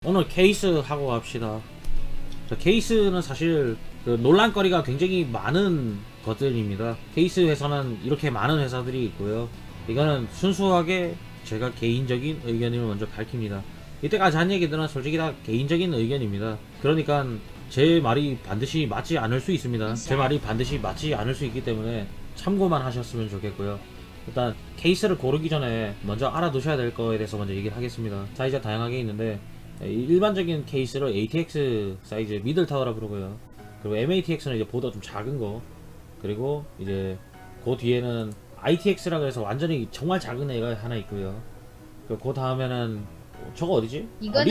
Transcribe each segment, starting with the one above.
오늘 케이스 하고 갑시다. 케이스는 사실 그 논란거리가 굉장히 많은 것들입니다. 케이스 회사는 이렇게 많은 회사들이 있고요. 이거는 순수하게 제가 개인적인 의견을 먼저 밝힙니다. 이때까지 한 얘기들은 솔직히 다 개인적인 의견입니다. 그러니까 제 말이 반드시 맞지 않을 수 있습니다. 제 말이 반드시 맞지 않을 수 있기 때문에 참고만 하셨으면 좋겠고요. 일단 케이스를 고르기 전에 먼저 알아두셔야 될 거에 대해서 먼저 얘기를 하겠습니다. 사이즈가 다양하게 있는데 일반적인 케이스를 ATX 사이즈 미들타워라 부르고요. 그리고 MATX는 이제 보다 좀 작은 거, 그리고 이제 그 뒤에는 ITX라고 해서 완전히 정말 작은 애가 하나 있고요. 그리고 그 다음에는 저거 어디지?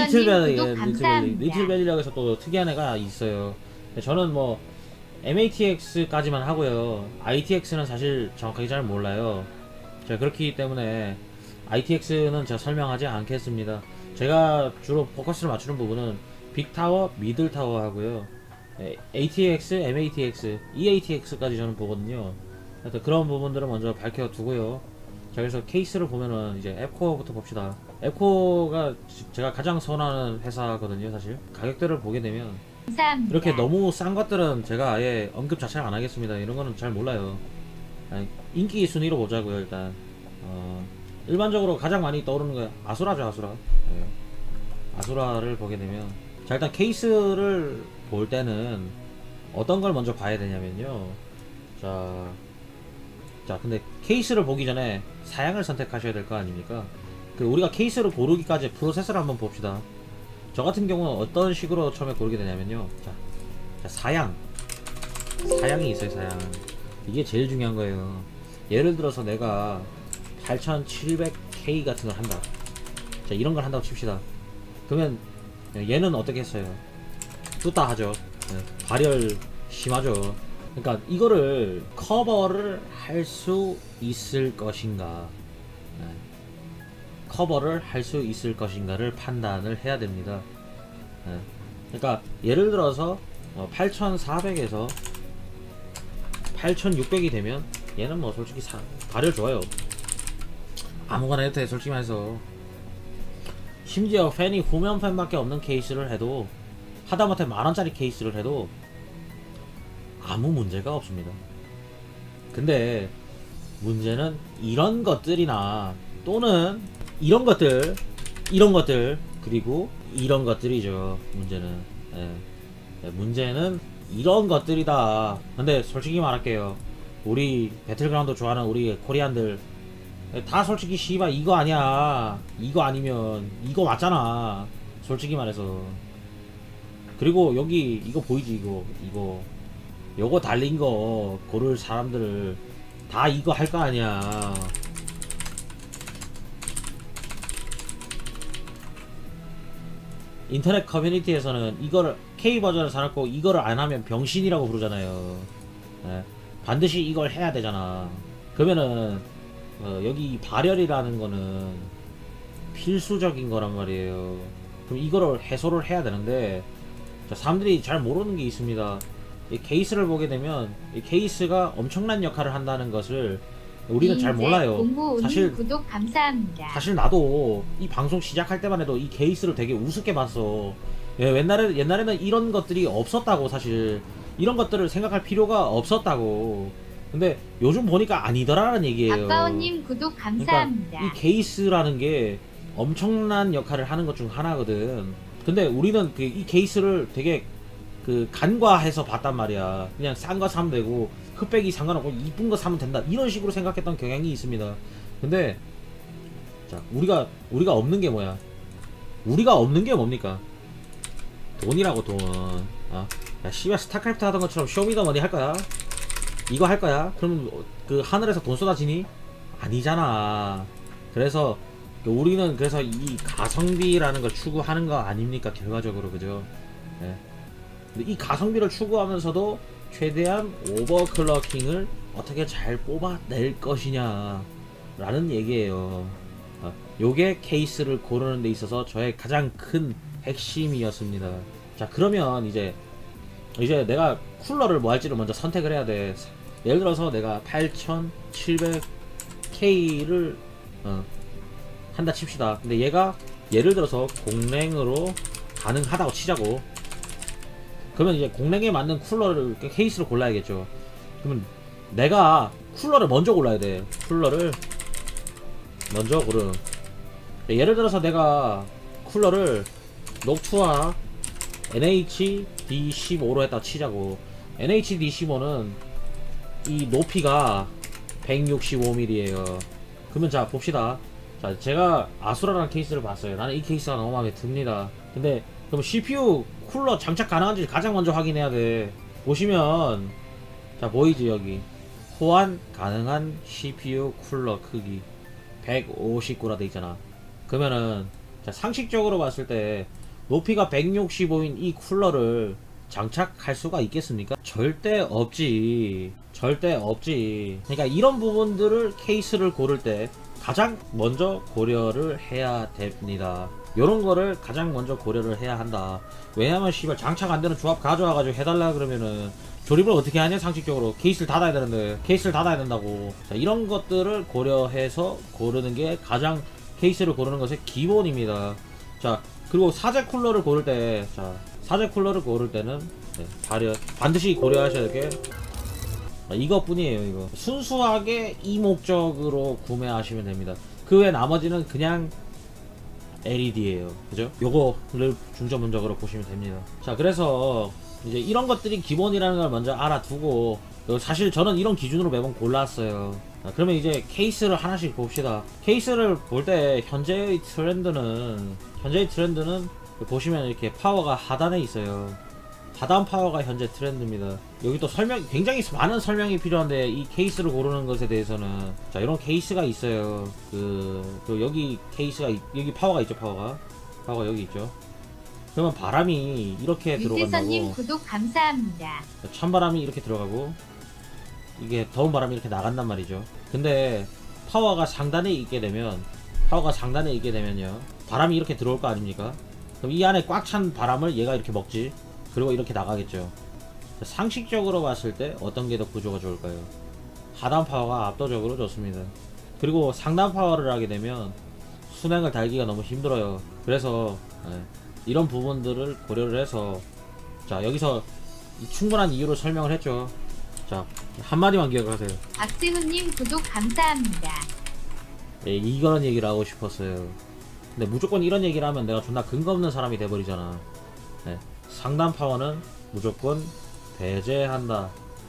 리틀벨리라고 해서 또 특이한 애가 있어요. 저는 뭐 MATX까지만 하고요. ITX는 사실 정확하게 잘 몰라요. 제가 그렇기 때문에 ITX는 제가 설명하지 않겠습니다. 제가 주로 포커스를 맞추는 부분은 빅타워, 미들타워 하고요. ATX, MATX, EATX까지 저는 보거든요. 하여튼 그런 부분들을 먼저 밝혀두고요. 자, 그래서 케이스를 보면은 이제 앱코어부터 봅시다. 앱코어가 제가 가장 선호하는 회사거든요. 사실 가격대를 보게 되면 감사합니다. 이렇게 너무 싼 것들은 제가 아예 언급 자체를 안 하겠습니다. 이런 거는 잘 몰라요. 인기 순위로 보자고요. 일단 일반적으로 가장 많이 떠오르는 게 아수라죠. 아수라. 네. 아수라를 보게 되면, 자, 일단 케이스를 볼 때는 어떤 걸 먼저 봐야 되냐면요. 자, 근데 케이스를 보기 전에 사양을 선택하셔야 될 거 아닙니까? 그 우리가 케이스를 고르기까지 프로세스를 한번 봅시다. 저 같은 경우는 어떤 식으로 처음에 고르게 되냐면요. 자, 사양이 있어요. 사양. 이게 제일 중요한 거예요. 예를 들어서 내가 8700K 같은 걸 한다. 자, 이런 걸 한다고 칩시다. 그러면 얘는 어떻게 했어요? 뚜따 하죠. 발열 심하죠. 그러니까 이거를 커버를 할 수 있을 것인가, 커버를 할 수 있을 것인가를 판단을 해야 됩니다. 그러니까 예를 들어서 8400에서 8600이 되면 얘는 뭐 솔직히 발열 좋아요. 아무거나 해도 돼, 솔직히 말해서. 심지어 팬이 후면 팬밖에 없는 케이스를 해도, 하다못해 만원짜리 케이스를 해도 아무 문제가 없습니다. 근데 문제는 이런 것들이나 또는 이런 것들 그리고 이런 것들이죠. 문제는 이런 것들이다. 근데 솔직히 말할게요. 우리 배틀그라운드 좋아하는 우리 코리안들 다 솔직히 씨발 이거 아니야. 이거 아니면 이거 맞잖아. 솔직히 말해서. 그리고 여기 이거 보이지? 요거 달린 거 고를 사람들 다 이거 할 거 아니야. 인터넷 커뮤니티에서는 이거를 K 버전을 사놓고 이거를 안 하면 병신이라고 부르잖아요. 반드시 이걸 해야 되잖아. 그러면은 여기 발열이라는 거는 필수적인 거란 말이에요. 그럼 이거를 해소를 해야 되는데, 사람들이 잘 모르는 게 있습니다. 이 케이스를 보게 되면 이 케이스가 엄청난 역할을 한다는 것을 우리는 잘 몰라요. 사실 구독 감사합니다. 사실 나도 이 방송 시작할 때만 해도 이 케이스를 되게 우습게 봤어. 옛날에는 이런 것들이 없었다고. 사실 이런 것들을 생각할 필요가 없었다고. 근데 요즘 보니까 아니더라는 얘기예요. 아빠오님 구독 감사합니다. 그러니까 이 케이스라는 게 엄청난 역할을 하는 것 중 하나거든. 근데 우리는 이 케이스를 되게 간과해서 봤단 말이야. 그냥 싼 거 사면 되고 흑백이 상관없고 이쁜 거 사면 된다, 이런 식으로 생각했던 경향이 있습니다. 근데 자, 우리가 없는 게 뭐야? 우리가 없는 게 뭡니까? 돈이라고. 돈. 야 씨발, 스타크래프트 하던 것처럼 쇼미더머니 할 거야? 이거 할 거야? 그럼 그 하늘에서 돈 쏟아지니? 아니잖아. 그래서 우리는 그래서 이 가성비라는 걸 추구하는 거 아닙니까, 결과적으로. 그죠? 근데 이 가성비를 추구하면서도 최대한 오버클럭킹을 어떻게 잘 뽑아낼 것이냐 라는 얘기예요. 요게 케이스를 고르는 데 있어서 저의 가장 큰 핵심이었습니다. 자, 그러면 이제 내가 쿨러를 뭐 할지를 먼저 선택을 해야 돼. 예를 들어서 내가 8700K를 한다 칩시다. 근데 얘가 예를 들어서 공랭으로 가능하다고 치자고. 그러면 이제 공랭에 맞는 쿨러를 케이스를 골라야겠죠. 그러면 내가 쿨러를 먼저 골라야 돼. 쿨러를 먼저 고르. 예를 들어서 내가 쿨러를 녹투와 NHD15로 했다 치자고. NHD15는 이 높이가 165mm에요. 그러면 자 봅시다. 자 제가 아수라라는 케이스를 봤어요. 나는 이 케이스가 너무 마음에 듭니다. 근데 그럼 CPU 쿨러 장착 가능한지 가장 먼저 확인해야 돼. 보시면 자 보이지 여기 호환 가능한 CPU 쿨러 크기 159라 돼 있잖아. 그러면은 자 상식적으로 봤을 때 높이가 165인 이 쿨러를 장착할 수가 있겠습니까? 절대 없지. 절대 없지. 그러니까 이런 부분들을 케이스를 고를 때 가장 먼저 고려를 해야 됩니다. 요런 거를 가장 먼저 고려를 해야 한다. 왜냐면 씨발 장착 안 되는 조합 가져와가지고 해달라 그러면은 조립을 어떻게 하냐 상식적으로. 케이스를 닫아야 되는데 케이스를 닫아야 된다고. 자, 이런 것들을 고려해서 고르는 게 가장 케이스를 고르는 것의 기본입니다. 자 그리고 사제 쿨러를 고를 때 자 사제 쿨러를 고를 때는 네, 반드시 고려하셔야 될 게 이것뿐이에요. 이거 순수하게 이 목적으로 구매하시면 됩니다. 그 외 나머지는 그냥 LED예요. 그죠? 요거를 중점적으로 보시면 됩니다. 자 그래서 이제 이런 것들이 기본이라는 걸 먼저 알아두고, 사실 저는 이런 기준으로 매번 골랐어요. 그러면 이제 케이스를 하나씩 봅시다. 케이스를 볼 때 현재의 트렌드는 보시면 이렇게 파워가 하단에 있어요. 하단 파워가 현재 트렌드입니다. 여기 또 굉장히 많은 설명이 필요한데 이 케이스를 고르는 것에 대해서는 자 이런 케이스가 있어요. 여기 케이스가 여기 파워가 있죠. 파워가 여기 있죠. 그러면 바람이 이렇게 들어간다고. 윤태선님 구독 감사합니다. 찬바람이 이렇게 들어가고 이게 더운 바람이 이렇게 나간단 말이죠. 근데 파워가 상단에 있게 되면요 바람이 이렇게 들어올 거 아닙니까? 그럼 이 안에 꽉 찬 바람을 얘가 이렇게 먹지. 그리고 이렇게 나가겠죠. 상식적으로 봤을 때 어떤 게 더 구조가 좋을까요? 하단 파워가 압도적으로 좋습니다. 그리고 상단 파워를 하게 되면 순행을 달기가 너무 힘들어요. 그래서 이런 부분들을 고려를 해서 자 여기서 충분한 이유를 설명을 했죠. 자 한마디만 기억하세요. 박재훈님 구독 감사합니다. 이런 얘기를 하고 싶었어요. 근데 무조건 이런 얘기를 하면 내가 존나 근거 없는 사람이 돼버리잖아. 상단 파워는 무조건 배제한다.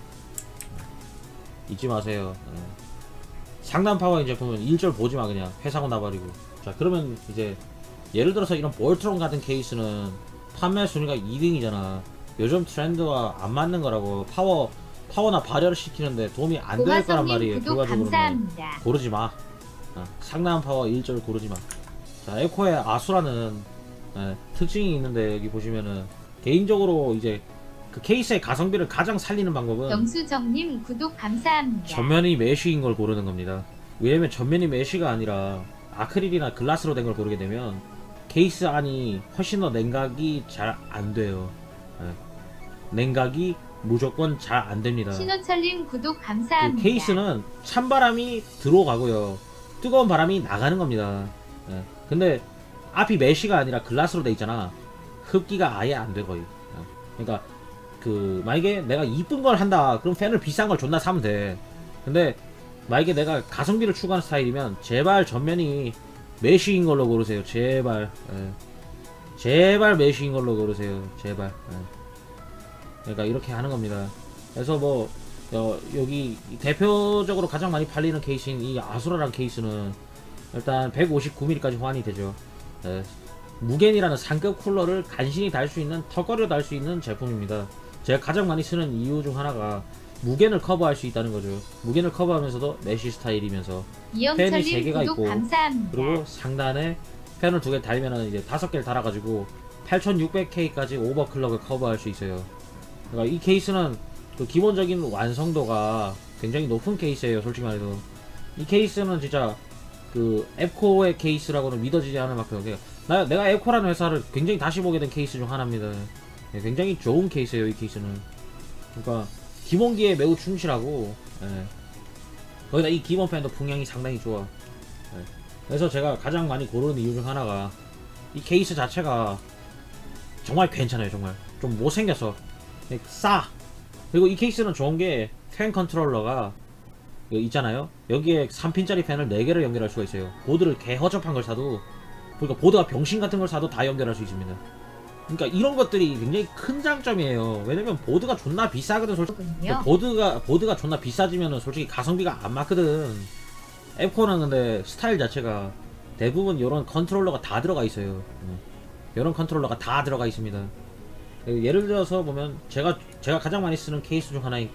잊지 마세요. 상단 파워 이제 보면 1절 보지마. 그냥 회사고 나버리고. 자 그러면 이제 예를 들어서 이런 볼트론 같은 케이스는 판매 순위가 2등이잖아 요즘 트렌드와 안 맞는 거라고. 파워나 발열을 시키는데 도움이 안 될 거란 말이에요. 결과적으로는 고르지마. 상단 파워 1절 고르지마. 자 에코의 아수라는 특징이 있는데 여기 보시면은 개인적으로 이제 그 케이스의 가성비를 가장 살리는 방법은 영수정님 구독 감사합니다. 전면이 메쉬인 걸 고르는 겁니다. 왜냐면 전면이 메쉬가 아니라 아크릴이나 글라스로 된 걸 고르게 되면 케이스 안이 훨씬 더 냉각이 잘 안 돼요. 냉각이 무조건 잘 안 됩니다. 신호철님 구독 감사합니다. 그 케이스는 찬바람이 들어가고요 뜨거운 바람이 나가는 겁니다. 근데 앞이 메쉬가 아니라 글라스로 돼 있잖아. 흡기가 아예 안 돼 거의. 그러니까 만약에 내가 이쁜 걸 한다 그럼 팬을 비싼 걸 존나 사면 돼. 근데 만약에 내가 가성비를 추구하는 스타일이면 제발 전면이 메쉬인 걸로 고르세요. 제발. 제발 메쉬인 걸로 고르세요. 제발. 그러니까 이렇게 하는 겁니다. 그래서 뭐 여기 대표적으로 가장 많이 팔리는 케이스인 이 아수라란 케이스는 일단 159mm까지 호환이 되죠. 무겐이라는 상급 쿨러를 간신히 달 수 있는, 턱걸이로 달 수 있는 제품입니다. 제가 가장 많이 쓰는 이유 중 하나가 무겐을 커버할 수 있다는 거죠. 무겐을 커버하면서도 메쉬 스타일이면서 팬이 3개가 있고 감사합니다. 그리고 상단에 팬을 2개 달면은 이제 5개를 달아가지고 8600K까지 오버클럭을 커버할 수 있어요. 그러니까 이 케이스는 그 기본적인 완성도가 굉장히 높은 케이스예요. 솔직히 말해서 이 케이스는 진짜 그 앱코어의 케이스라고는 믿어지지 않을 만큼 내가 앱코어라는 회사를 굉장히 다시 보게 된 케이스 중 하나입니다. 굉장히 좋은 케이스예요. 이 케이스는 그러니까 기본기에 매우 충실하고 거기다 이 기본 팬도 풍량이 상당히 좋아. 그래서 제가 가장 많이 고르는 이유 중 하나가 이 케이스 자체가 정말 괜찮아요. 정말 좀 못생겨서 싸. 그리고 이 케이스는 좋은게 팬 컨트롤러가 여기 있잖아요. 여기에 3핀짜리 팬을 4개를 연결할 수가 있어요. 보드를 개 허접한 걸 사도, 그러니까 보드가 병신 같은 걸 사도 다 연결할 수 있습니다. 그러니까 이런 것들이 굉장히 큰 장점이에요. 왜냐면 보드가 존나 비싸거든. 솔직히 보드가 존나 비싸지면은 솔직히 가성비가 안 맞거든. 앱코는 근데 스타일 자체가 대부분 이런 컨트롤러가 다 들어가 있어요. 이런 컨트롤러가 다 들어가 있습니다. 예를 들어서 보면 제가 가장 많이 쓰는 케이스 중 하나인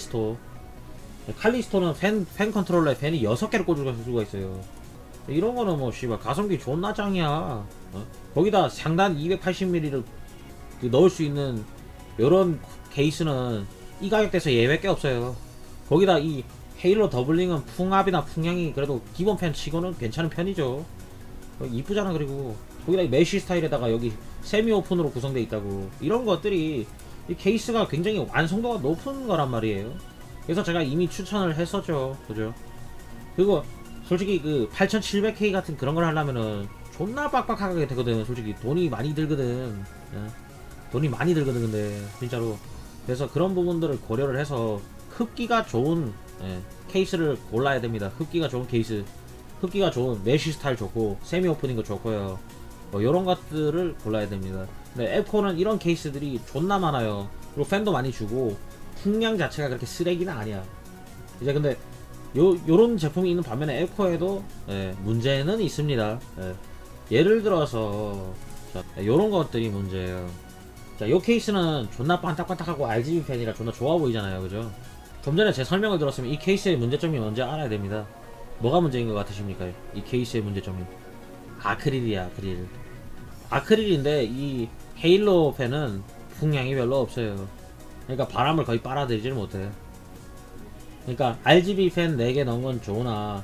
칼리스토는 팬 컨트롤러에 팬이 6개를 꽂을 수가 있어요. 이런 거는 뭐 씨발 가성비 존나 짱이야. 거기다 상단 280mm를 넣을 수 있는 요런 케이스는 이 가격대에서 예외 게 없어요. 거기다 이 헤일로 더블링은 풍압이나 풍향이 그래도 기본 팬 치고는 괜찮은 편이죠. 이쁘잖아. 그리고 거기다 이 메쉬 스타일에다가 여기 세미 오픈으로 구성되어 있다고. 이런 것들이 이 케이스가 굉장히 완성도가 높은 거란 말이에요. 그래서 제가 이미 추천을 했었죠. 그죠? 그리고 솔직히 그 8700K 같은 그런 걸 하려면은 존나 빡빡하게 되거든. 솔직히 돈이 많이 들거든. 돈이 많이 들거든. 근데 진짜로. 그래서 그런 부분들을 고려를 해서 흡기가 좋은 케이스를 골라야 됩니다. 흡기가 좋은 케이스, 흡기가 좋은 메쉬 스타일 좋고 세미 오프닝 거 좋고요. 뭐 요런 것들을 골라야 됩니다. 근데 앱코는 이런 케이스들이 존나 많아요. 그리고 팬도 많이 주고 풍량 자체가 그렇게 쓰레기는 아니야. 이제 근데 요런 제품이 있는 반면에 앱코에도 문제는 있습니다. 예를 들어서 자, 요런 것들이 문제예요. 자, 요 케이스는 존나 반딱반딱하고 RGB 팬이라 존나 좋아 보이잖아요. 그죠? 좀 전에 제 설명을 들었으면 이 케이스의 문제점이 뭔지 알아야 됩니다. 뭐가 문제인 것 같으십니까? 이 케이스의 문제점이 아크릴이야. 아크릴. 아크릴인데 이 헤일로 팬은 풍량이 별로 없어요. 그러니까 바람을 거의 빨아들이질 못해. 그러니까 RGB 팬 4개 넣은 건 좋으나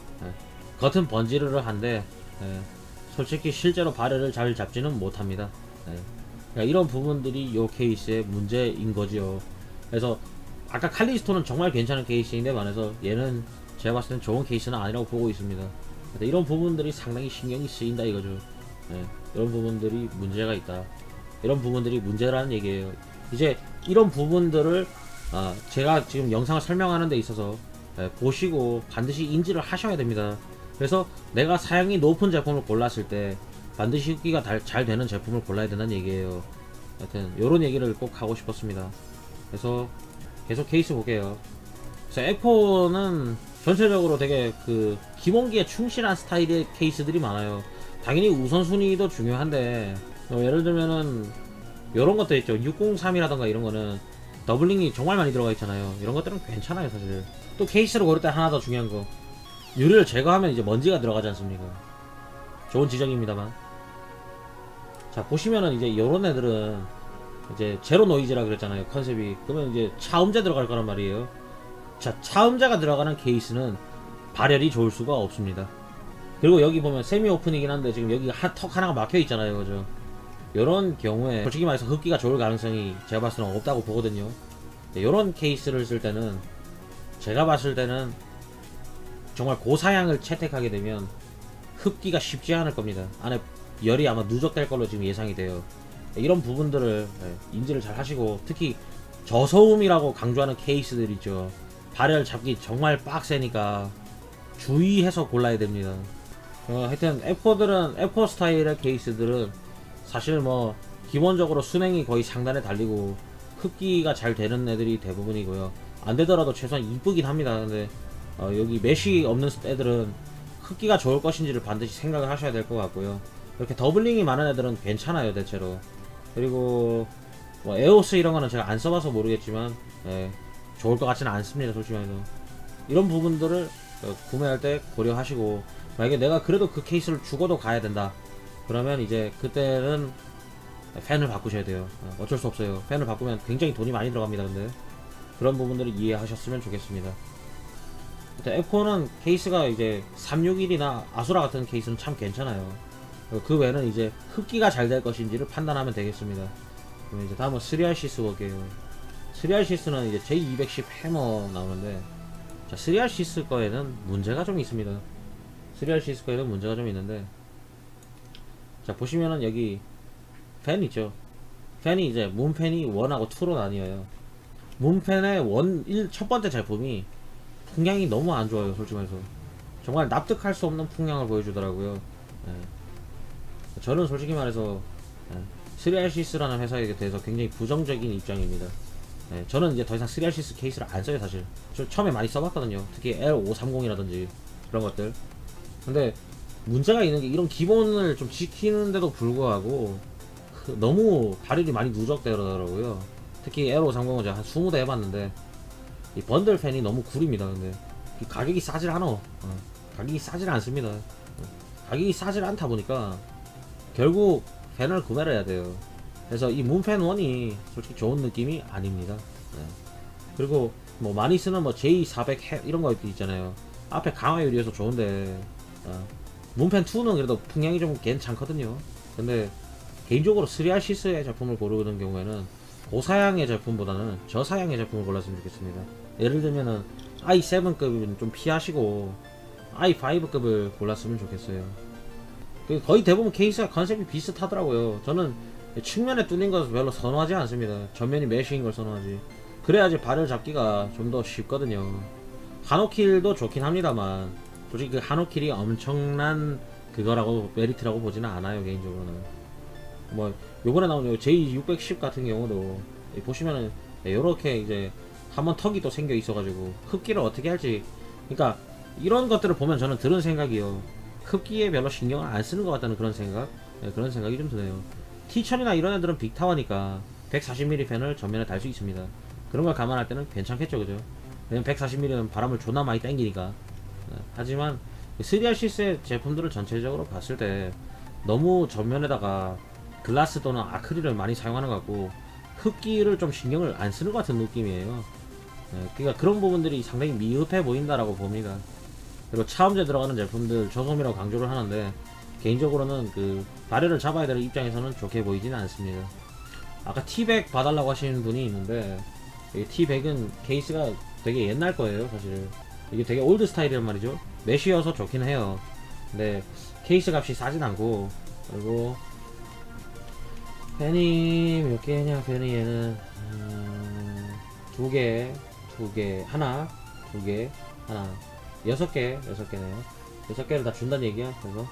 겉은 번지르르한데 솔직히 실제로 발열을 잘 잡지는 못합니다. 그러니까 이런 부분들이 요 케이스의 문제인 거지요. 그래서 아까 칼리스토는 정말 괜찮은 케이스인데 반해서 얘는 제가 봤을 땐 좋은 케이스는 아니라고 보고 있습니다. 이런 부분들이 상당히 신경이 쓰인다 이거죠. 이런 부분들이 문제가 있다. 이런 부분들이 문제라는 얘기예요. 이제 이런 부분들을 제가 지금 영상을 설명하는 데 있어서 보시고 반드시 인지를 하셔야 됩니다. 그래서 내가 사양이 높은 제품을 골랐을 때 반드시 흡기가 잘 되는 제품을 골라야 된다는 얘기예요. 하여튼 요런 얘기를 꼭 하고 싶었습니다. 그래서 계속 케이스 볼게요. 그래서 앱코는 전체적으로 되게 그 기본기에 충실한 스타일의 케이스들이 많아요. 당연히 우선순위도 중요한데 예를 들면은 요런 것도 있죠. 603이라던가 이런 거는 더블링이 정말 많이 들어가 있잖아요. 이런 것들은 괜찮아요 사실. 또 케이스를 고를 때 하나 더 중요한 거, 유리를 제거하면 이제 먼지가 들어가지 않습니까? 좋은 지적입니다만. 자, 보시면은 이제 요런 애들은 이제 제로 노이즈라 그랬잖아요 컨셉이. 그러면 이제 차음제 들어갈 거란 말이에요. 자, 차음제가 들어가는 케이스는 발열이 좋을 수가 없습니다. 그리고 여기 보면 세미 오픈이긴 한데 지금 여기 턱 하나가 막혀 있잖아요. 그죠? 요런 경우에 솔직히 말해서 흡기가 좋을 가능성이 제가 봤을 때는 없다고 보거든요. 요런 케이스를 쓸 때는 제가 봤을 때는 정말 고사양을 채택하게 되면 흡기가 쉽지 않을 겁니다. 안에 열이 아마 누적될 걸로 지금 예상이 돼요. 이런 부분들을 인지를 잘 하시고, 특히 저소음이라고 강조하는 케이스들 있죠. 발열 잡기 정말 빡세니까 주의해서 골라야 됩니다. 하여튼 앱코 스타일의 케이스들은 사실 뭐 기본적으로 순행이 거의 상단에 달리고 흡기가 잘 되는 애들이 대부분이고요. 안 되더라도 최소한 이쁘긴 합니다. 근데 여기 메쉬 없는 애들은 흡기가 좋을 것인지를 반드시 생각을 하셔야 될 것 같고요. 이렇게 더블링이 많은 애들은 괜찮아요 대체로. 그리고 뭐 에오스 이런 거는 제가 안 써봐서 모르겠지만 좋을 것 같지는 않습니다 솔직히 말해서. 이런 부분들을 구매할 때 고려하시고, 만약에 내가 그래도 그 케이스를 주고도 가야 된다 그러면 이제 그때는 팬을 바꾸셔야 돼요. 어쩔 수 없어요. 팬을 바꾸면 굉장히 돈이 많이 들어갑니다. 근데 그런 부분들을 이해하셨으면 좋겠습니다. 앱코는 케이스가 이제 361이나 아수라 같은 케이스는 참 괜찮아요. 그 외에는 이제 흡기가 잘 될 것인지를 판단하면 되겠습니다. 그럼 이제 다음은 3RCS 볼게요. 3RCS는 이제 J210 해머 나오는데, 자, 3RCS 거에는 문제가 좀 있습니다. 3RCS 거에는 문제가 좀 있는데, 자, 보시면은 여기 팬 있죠. 팬이 이제 문팬이 1하고 2로 나뉘어요. 문팬의 첫 번째 제품이 풍량이 너무 안 좋아요. 솔직히 말해서 정말 납득할 수 없는 풍량을 보여주더라고요. 예. 저는 솔직히 말해서 3RCS라는 회사에 대해서 굉장히 부정적인 입장입니다. 예, 저는 이제 더 이상 3RCS 케이스를 안 써요. 사실 저 처음에 많이 써봤거든요. 특히 L530이라든지 그런 것들. 근데 문제가 있는 게 이런 기본을 좀 지키는데도 불구하고 너무 발열이 많이 누적되더라고요. 특히 L530은 제가 한 20대 해봤는데 이 번들 팬이 너무 구립니다. 근데 이 가격이 싸질 않아. 가격이 싸질 않습니다. 가격이 싸질 않다 보니까 결국 팬을 구매를 해야 돼요. 그래서 이 문팬 1이 솔직히 좋은 느낌이 아닙니다. 그리고 뭐 많이 쓰는 뭐 J400 이런 거 있잖아요. 앞에 강화 유리여서 좋은데 문팬 2는 그래도 풍량이 좀 괜찮거든요. 근데 개인적으로 3RCS의 제품을 고르는 경우에는 고사양의 제품보다는 저사양의 제품을 골랐으면 좋겠습니다. 예를 들면은 i7급은 좀 피하시고 i5급을 골랐으면 좋겠어요. 거의 대부분 케이스가 컨셉이 비슷하더라고요. 저는 측면에 뚫린 것을 별로 선호하지 않습니다. 전면이 메쉬인 걸 선호하지. 그래야지 발을 잡기가 좀 더 쉽거든요. 한오킬도 좋긴 합니다만 솔직히 그 한오킬이 엄청난 그거라고 메리트라고 보지는 않아요. 개인적으로는 뭐 요번에 나온 J610 같은 경우도 보시면은 요렇게 이제 한번 턱이 또 생겨 있어가지고 흡기를 어떻게 할지, 그러니까 이런 것들을 보면 저는 들은 생각이요, 흡기에 별로 신경을 안 쓰는 것 같다는 그런 생각, 그런 생각이 좀 드네요. T1000이나 이런 애들은 빅타워니까 140mm 팬을 전면에 달 수 있습니다. 그런 걸 감안할 때는 괜찮겠죠, 그죠? 왜냐면 140mm는 바람을 존나 많이 땡기니까. 하지만 3RCS의 제품들을 전체적으로 봤을 때 너무 전면에다가 글라스 또는 아크릴을 많이 사용하는 것 같고 흡기를 좀 신경을 안 쓰는 것 같은 느낌이에요. 그러니까 그런 부분들이 상당히 미흡해 보인다라고 봅니다. 그리고 차음제 들어가는 제품들 저소음이라고 강조를 하는데 개인적으로는 그 발열을 잡아야 되는 입장에서는 좋게 보이지는 않습니다. 아까 T100 봐달라고 하시는 분이 있는데 T100은 케이스가 되게 옛날 거예요. 사실 이게 되게 올드 스타일이란 말이죠. 메쉬여서 좋긴 해요. 근데 케이스 값이 싸진 않고, 그리고 팬이 몇 개냐, 팬이 얘는 두 개, 하나, 두 개, 하나, 6개, 6개네요. 6개를 다 준다는 얘기야. 그래서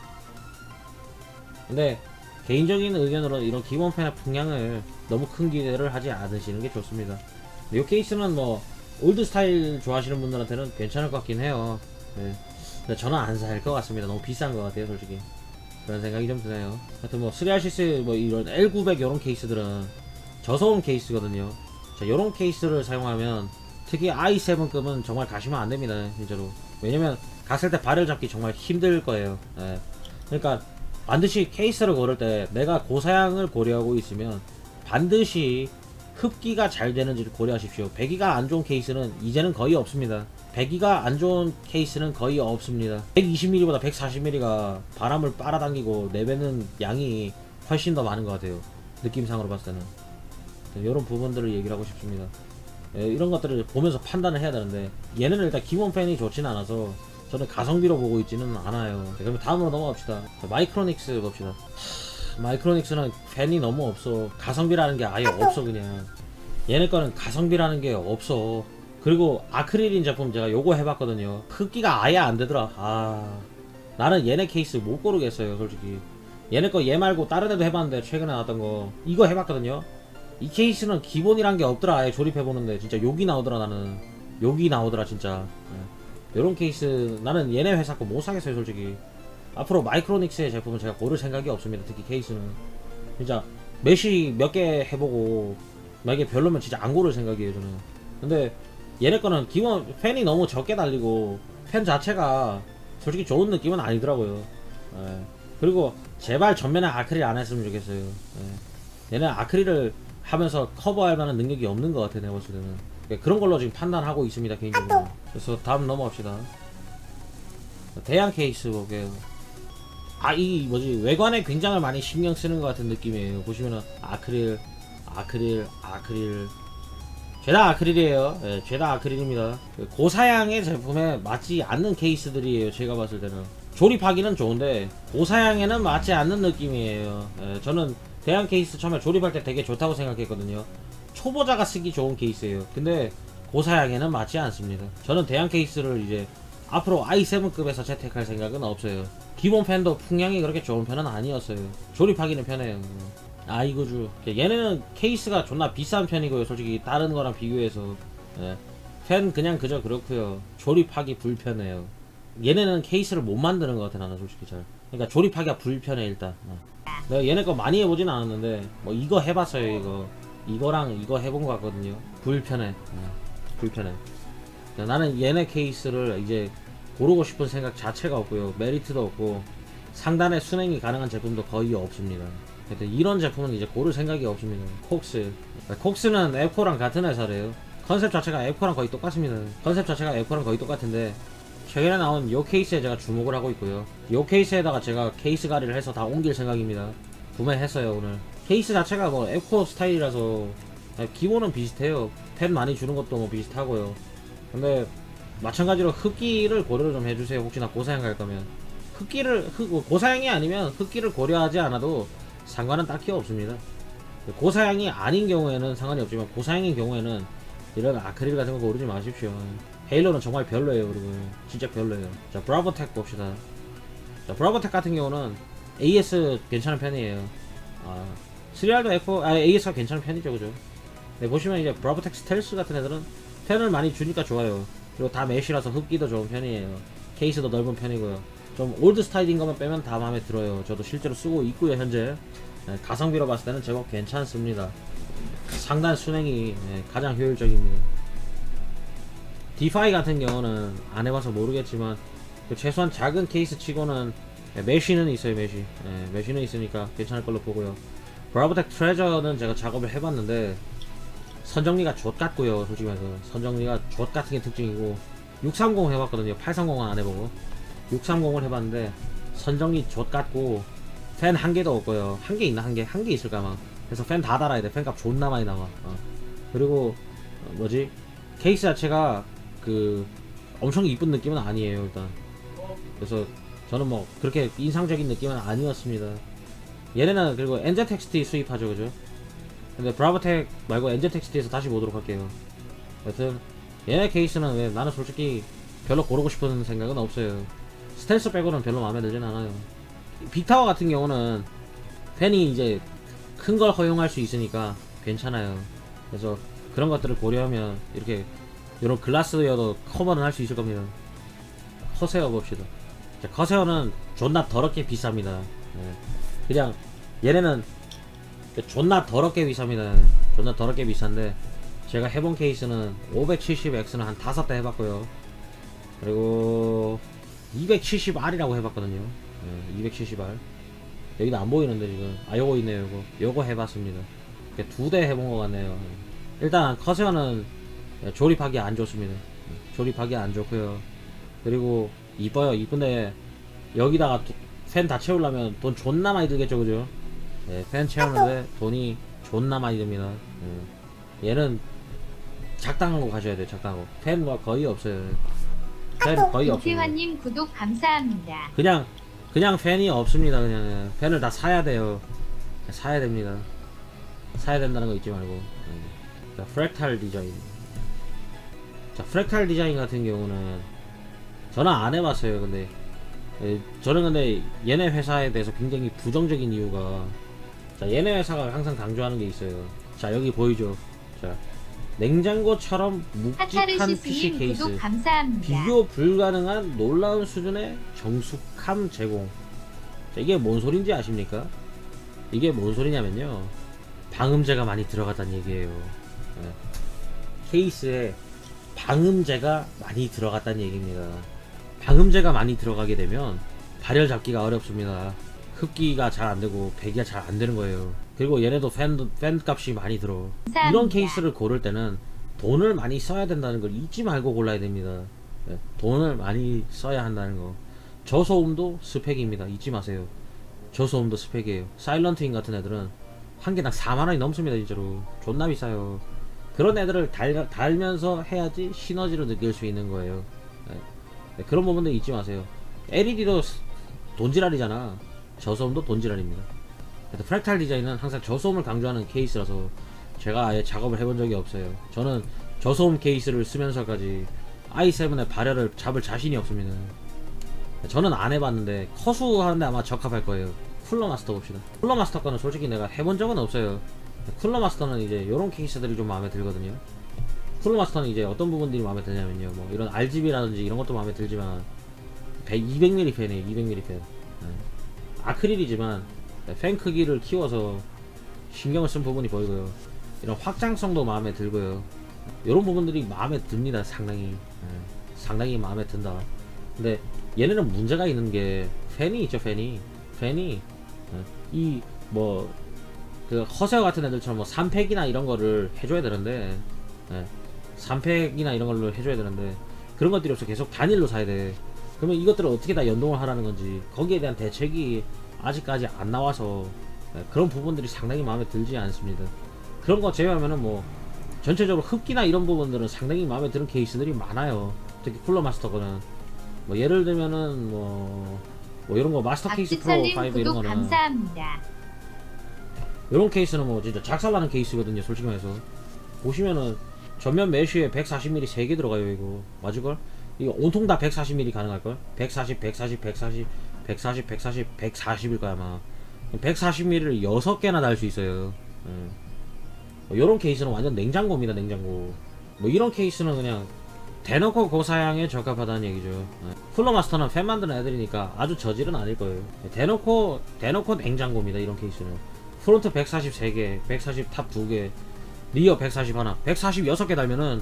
근데 개인적인 의견으로 이런 기본 팬의 풍량을 너무 큰 기대를 하지 않으시는 게 좋습니다. 이 케이스는 뭐 올드 스타일 좋아하시는 분들한테는 괜찮을 것 같긴 해요. 근데 저는 안 살 것 같습니다. 너무 비싼 것 같아요, 솔직히. 그런 생각이 좀 드네요. 하여튼 뭐 3RCS 뭐 이런 L900 이런 케이스들은 저소음 케이스거든요. 자, 이런 케이스를 사용하면 특히 i7급은 정말 가시면 안 됩니다, 진짜로. 왜냐면 갔을 때 발을 잡기 정말 힘들 거예요. 그러니까 반드시 케이스를 고를 때 내가 고사양을 고려하고 있으면 반드시 흡기가 잘 되는지를 고려하십시오. 배기가 안 좋은 케이스는 이제는 거의 없습니다. 배기가 안 좋은 케이스는 거의 없습니다. 120mm보다 140mm가 바람을 빨아당기고 내뱉는 양이 훨씬 더 많은 것 같아요. 느낌상으로 봤을 때는. 이런 부분들을 얘기를 하고 싶습니다. 이런 것들을 보면서 판단을 해야 되는데 얘는 일단 기본 팬이 좋지는 않아서 저는 가성비로 보고 있지는 않아요. 그럼 다음으로 넘어갑시다. 마이크로닉스 봅시다. 마이크로닉스는 팬이 너무 없어. 가성비라는 게 아예 없어. 그냥 얘네 거는 가성비라는 게 없어. 그리고 아크릴인 제품 제가 요거 해봤거든요. 흡기가 아예 안 되더라. 나는 얘네 케이스 못 고르겠어요, 솔직히. 얘네 거 얘 말고 다른 애도 해봤는데 최근에 나왔던 거 이거 해봤거든요. 이 케이스는 기본이란 게 없더라. 아예 조립해보는데 진짜 욕이 나오더라. 나는 욕이 나오더라 진짜. 요런 케이스 나는 얘네 회사 거 못 사겠어요, 솔직히. 앞으로 마이크로닉스의 제품은 제가 고를 생각이 없습니다. 특히 케이스는 진짜 메쉬 몇 개 해보고 만약에 별로면 진짜 안 고를 생각이에요, 저는. 근데 얘네 거는 기본 팬이 너무 적게 달리고 팬 자체가 솔직히 좋은 느낌은 아니더라고요. 그리고 제발 전면에 아크릴 안 했으면 좋겠어요. 얘네 아크릴을 하면서 커버할 만한 능력이 없는 것 같아, 내가 봤을 때는. 그런 걸로 지금 판단하고 있습니다, 개인적으로. 그래서 다음 넘어갑시다. 대양 케이스 볼게요. 이 뭐지, 외관에 굉장히 많이 신경 쓰는 것 같은 느낌이에요. 보시면은 아크릴 죄다 아크릴이에요. 죄다 아크릴입니다. 고사양의 제품에 맞지 않는 케이스들이에요, 제가 봤을 때는. 조립하기는 좋은데 고사양에는 맞지 않는 느낌이에요. 저는 대한 케이스 처음에 조립할 때 되게 좋다고 생각했거든요. 초보자가 쓰기 좋은 케이스예요. 근데 고사양에는 맞지 않습니다. 저는 대한 케이스를 이제 앞으로 i7급에서 채택할 생각은 없어요. 기본 펜도 풍량이 그렇게 좋은 편은 아니었어요. 조립하기는 편해요. 아이고주. 얘네는 케이스가 존나 비싼 편이고요. 솔직히 다른 거랑 비교해서. 예. 펜 그냥 그저 그렇고요. 조립하기 불편해요. 얘네는 케이스를 못 만드는 것 같아 나는 솔직히 잘. 그러니까 조립하기가 불편해 일단. 내가 얘네 거 많이 해보진 않았는데 뭐 이거 해봤어요. 이거랑 이거 해본 것 같거든요. 불편해. 불편해. 나는 얘네 케이스를 이제 고르고 싶은 생각 자체가 없고요. 메리트도 없고 상단에 순행이 가능한 제품도 거의 없습니다. 이런 제품은 이제 고를 생각이 없습니다. 콕스는 앱코랑 같은 회사래요. 컨셉 자체가 앱코랑 거의 똑같습니다. 컨셉 자체가 앱코랑 거의 똑같은데 최근에 나온 요 케이스에 제가 주목을 하고 있고요. 요 케이스에다가 제가 케이스 가리를 해서 다 옮길 생각입니다. 구매했어요 오늘. 케이스 자체가 뭐 앱코 스타일이라서 기본은 비슷해요. 펜 많이 주는 것도 뭐 비슷하고요. 근데 마찬가지로 흡기를 고려를 좀 해주세요. 혹시나 고사양 갈 거면 고사양이 아니면 흡기를 고려하지 않아도 상관은 딱히 없습니다. 고사양이 아닌 경우에는 상관이 없지만 고사양인 경우에는 이런 아크릴 같은 거 고르지 마십시오. 헤일로는 정말 별로예요. 그리고 진짜 별로예요. 자, 브라보텍 봅시다. 자, 브라보텍 같은 경우는 AS 괜찮은 편이에요. 스리알도 AS가 괜찮은 편이죠, 그죠? 네, 보시면 이제 브라보텍 스텔스 같은 애들은 펜을 많이 주니까 좋아요. 그리고 다 메쉬라서 흡기도 좋은 편이에요. 케이스도 넓은 편이고요. 좀 올드 스타일인 것만 빼면 다 마음에 들어요. 저도 실제로 쓰고 있고요, 현재. 네, 가성비로 봤을 때는 제법 괜찮습니다. 상단 순행이 가장 효율적입니다. 디파이 같은 경우는 안 해봐서 모르겠지만 최소한 작은 케이스 치고는 메쉬는 있어요. 메쉬는 있으니까 괜찮을 걸로 보고요. 브라보텍 트레저는 제가 작업을 해봤는데 선정리가 좆같고요. 솔직히 말해서 선정리가 좆같은 게 특징이고 630 해봤거든요. 830은 안 해보고 630을 해봤는데 선정리 좆같고 팬 한 개도 없고요. 한 개 있나? 한 개 있을까 아마. 그래서 팬 다 달아야 돼. 팬값 존나 많이 나와. 그리고 뭐지? 케이스 자체가 엄청 이쁜 느낌은 아니에요 일단. 그래서 저는 뭐 그렇게 인상적인 느낌은 아니었습니다. 얘네는 그리고 엔젤텍스티 수입하죠, 그죠? 근데 브라보텍 말고 엔젤텍스티에서 다시 보도록 할게요. 여튼 얘네 케이스는 왜 나는 솔직히 별로 고르고 싶은 생각은 없어요. 스텔스 빼고는 별로 마음에 들진 않아요. 빅타워 같은 경우는 팬이 이제 큰 걸 허용할 수 있으니까 괜찮아요. 그래서 그런 것들을 고려하면 이렇게 이런 글라스웨어도 커버는 할 수 있을 겁니다. 커세어 봅시다. 자, 커세어는 존나 더럽게 비쌉니다. 그냥 얘네는 존나 더럽게 비쌉니다. 존나 더럽게 비싼데 제가 해본 케이스는 570X는 한 5대 해봤고요. 그리고 270R이라고 해봤거든요. 270R 여기도 안 보이는데 지금 요거 있네요. 요거 해봤습니다. 2대 해본 것 같네요. 일단 커세어는 조립하기 안 좋습니다. 조립하기 안 좋고요. 그리고 이뻐요. 이쁜데 여기다가 팬 다 채우려면 돈 존나 많이 들겠죠, 그죠? 팬 채우는데 돈이 존나 많이 듭니다. 얘는 작당한 거 가셔야 돼요. 작당한 거. 팬 뭐 거의 없어요. 팬 거의 없어요. 김태환님 구독 감사합니다. 그냥 팬이 없습니다. 그냥 팬을 다 사야 돼요. 사야 됩니다. 사야 된다는 거 잊지 말고. 자, 프랙탈 디자인. 자, 프랙탈 디자인 같은 경우는 저는 안 해봤어요. 근데 저는 얘네 회사에 대해서 굉장히 부정적인 이유가, 자, 얘네 회사가 항상 강조하는 게 있어요. 자, 여기 보이죠? 자, 냉장고처럼 묵직한 PC 케이스, 구독 감사합니다. 비교 불가능한 놀라운 수준의 정숙함 제공. 자, 이게 뭔 소린지 아십니까? 이게 뭔 소리냐면요, 방음제가 많이 들어갔다는 얘기예요. 케이스에 방음제가 많이 들어갔다는 얘기입니다. 방음제가 많이 들어가게 되면 발열 잡기가 어렵습니다. 흡기가 잘 안되고 배기가 잘 안되는 거예요. 그리고 얘네도 팬 값이 많이 들어. 감사합니다. 이런 케이스를 고를 때는 돈을 많이 써야 된다는 걸 잊지 말고 골라야 됩니다. 돈을 많이 써야 한다는 거. 저소음도 스펙입니다. 잊지 마세요. 저소음도 스펙이에요. 사일런트인 같은 애들은 한 개당 4만원이 넘습니다. 진짜로 존나 비싸요. 그런 애들을 달면서 해야지 시너지를 느낄 수 있는 거예요. 그런 부분들 잊지 마세요. LED도 돈지랄이잖아. 저소음도 돈지랄입니다. 그래서 프랙탈 디자인은 항상 저소음을 강조하는 케이스라서 제가 아예 작업을 해본 적이 없어요. 저는 저소음 케이스를 쓰면서까지 i7의 발열을 잡을 자신이 없습니다. 저는 안 해봤는데 커수 하는데 아마 적합할 거예요. 쿨러 마스터 봅시다. 쿨러 마스터 거는 솔직히 내가 해본 적은 없어요. 쿨러 마스터는 이제 요런 케이스들이 좀 마음에 들거든요. 쿨러 마스터는 이제 어떤 부분들이 마음에 드냐면요, 뭐 이런 RGB라든지 이런 것도 마음에 들지만 200mm 팬이에요. 200mm 팬. 아크릴이지만 팬 크기를 키워서 신경을 쓴 부분이 보이고요. 이런 확장성도 마음에 들고요. 이런 부분들이 마음에 듭니다. 상당히 상당히 마음에 든다. 근데 얘네는 문제가 있는 게 팬이 있죠. 팬이 이 뭐 그 허세어 같은 애들처럼 뭐 3팩이나 이런 거를 해줘야 되는데 3팩이나 이런 걸로 해줘야 되는데 그런 것들이 없어. 계속 단일로 사야 돼. 그러면 이것들을 어떻게 다 연동을 하라는 건지 거기에 대한 대책이 아직까지 안 나와서 그런 부분들이 상당히 마음에 들지 않습니다. 그런 거 제외하면은 뭐 전체적으로 흡기나 이런 부분들은 상당히 마음에 드는 케이스들이 많아요. 특히 쿨러 마스터 거는 뭐 예를 들면은 뭐 이런 거 마스터 케이스 프로 5 이런 거는 감사합니다. 이런 케이스는 뭐 진짜 작살나는 케이스거든요. 솔직히 말해서 보시면은 전면 메쉬에 140mm 3개 들어가요. 이거 맞을걸? 이거 온통 다 140mm 가능할걸? 140, 140, 140, 140, 140, 140일 거야 아마. 140mm를 6개나 달 수 있어요. 요런 케이스는 완전 냉장고입니다. 냉장고. 뭐 이런 케이스는 그냥 대놓고 고사양에 적합하다는 얘기죠. 쿨러 마스터는 팬 만드는 애들이니까 아주 저질은 아닐 거예요. 대놓고 냉장고입니다. 이런 케이스는 프론트 143개 140 탑 2개 리어 140 하나 146개 달면은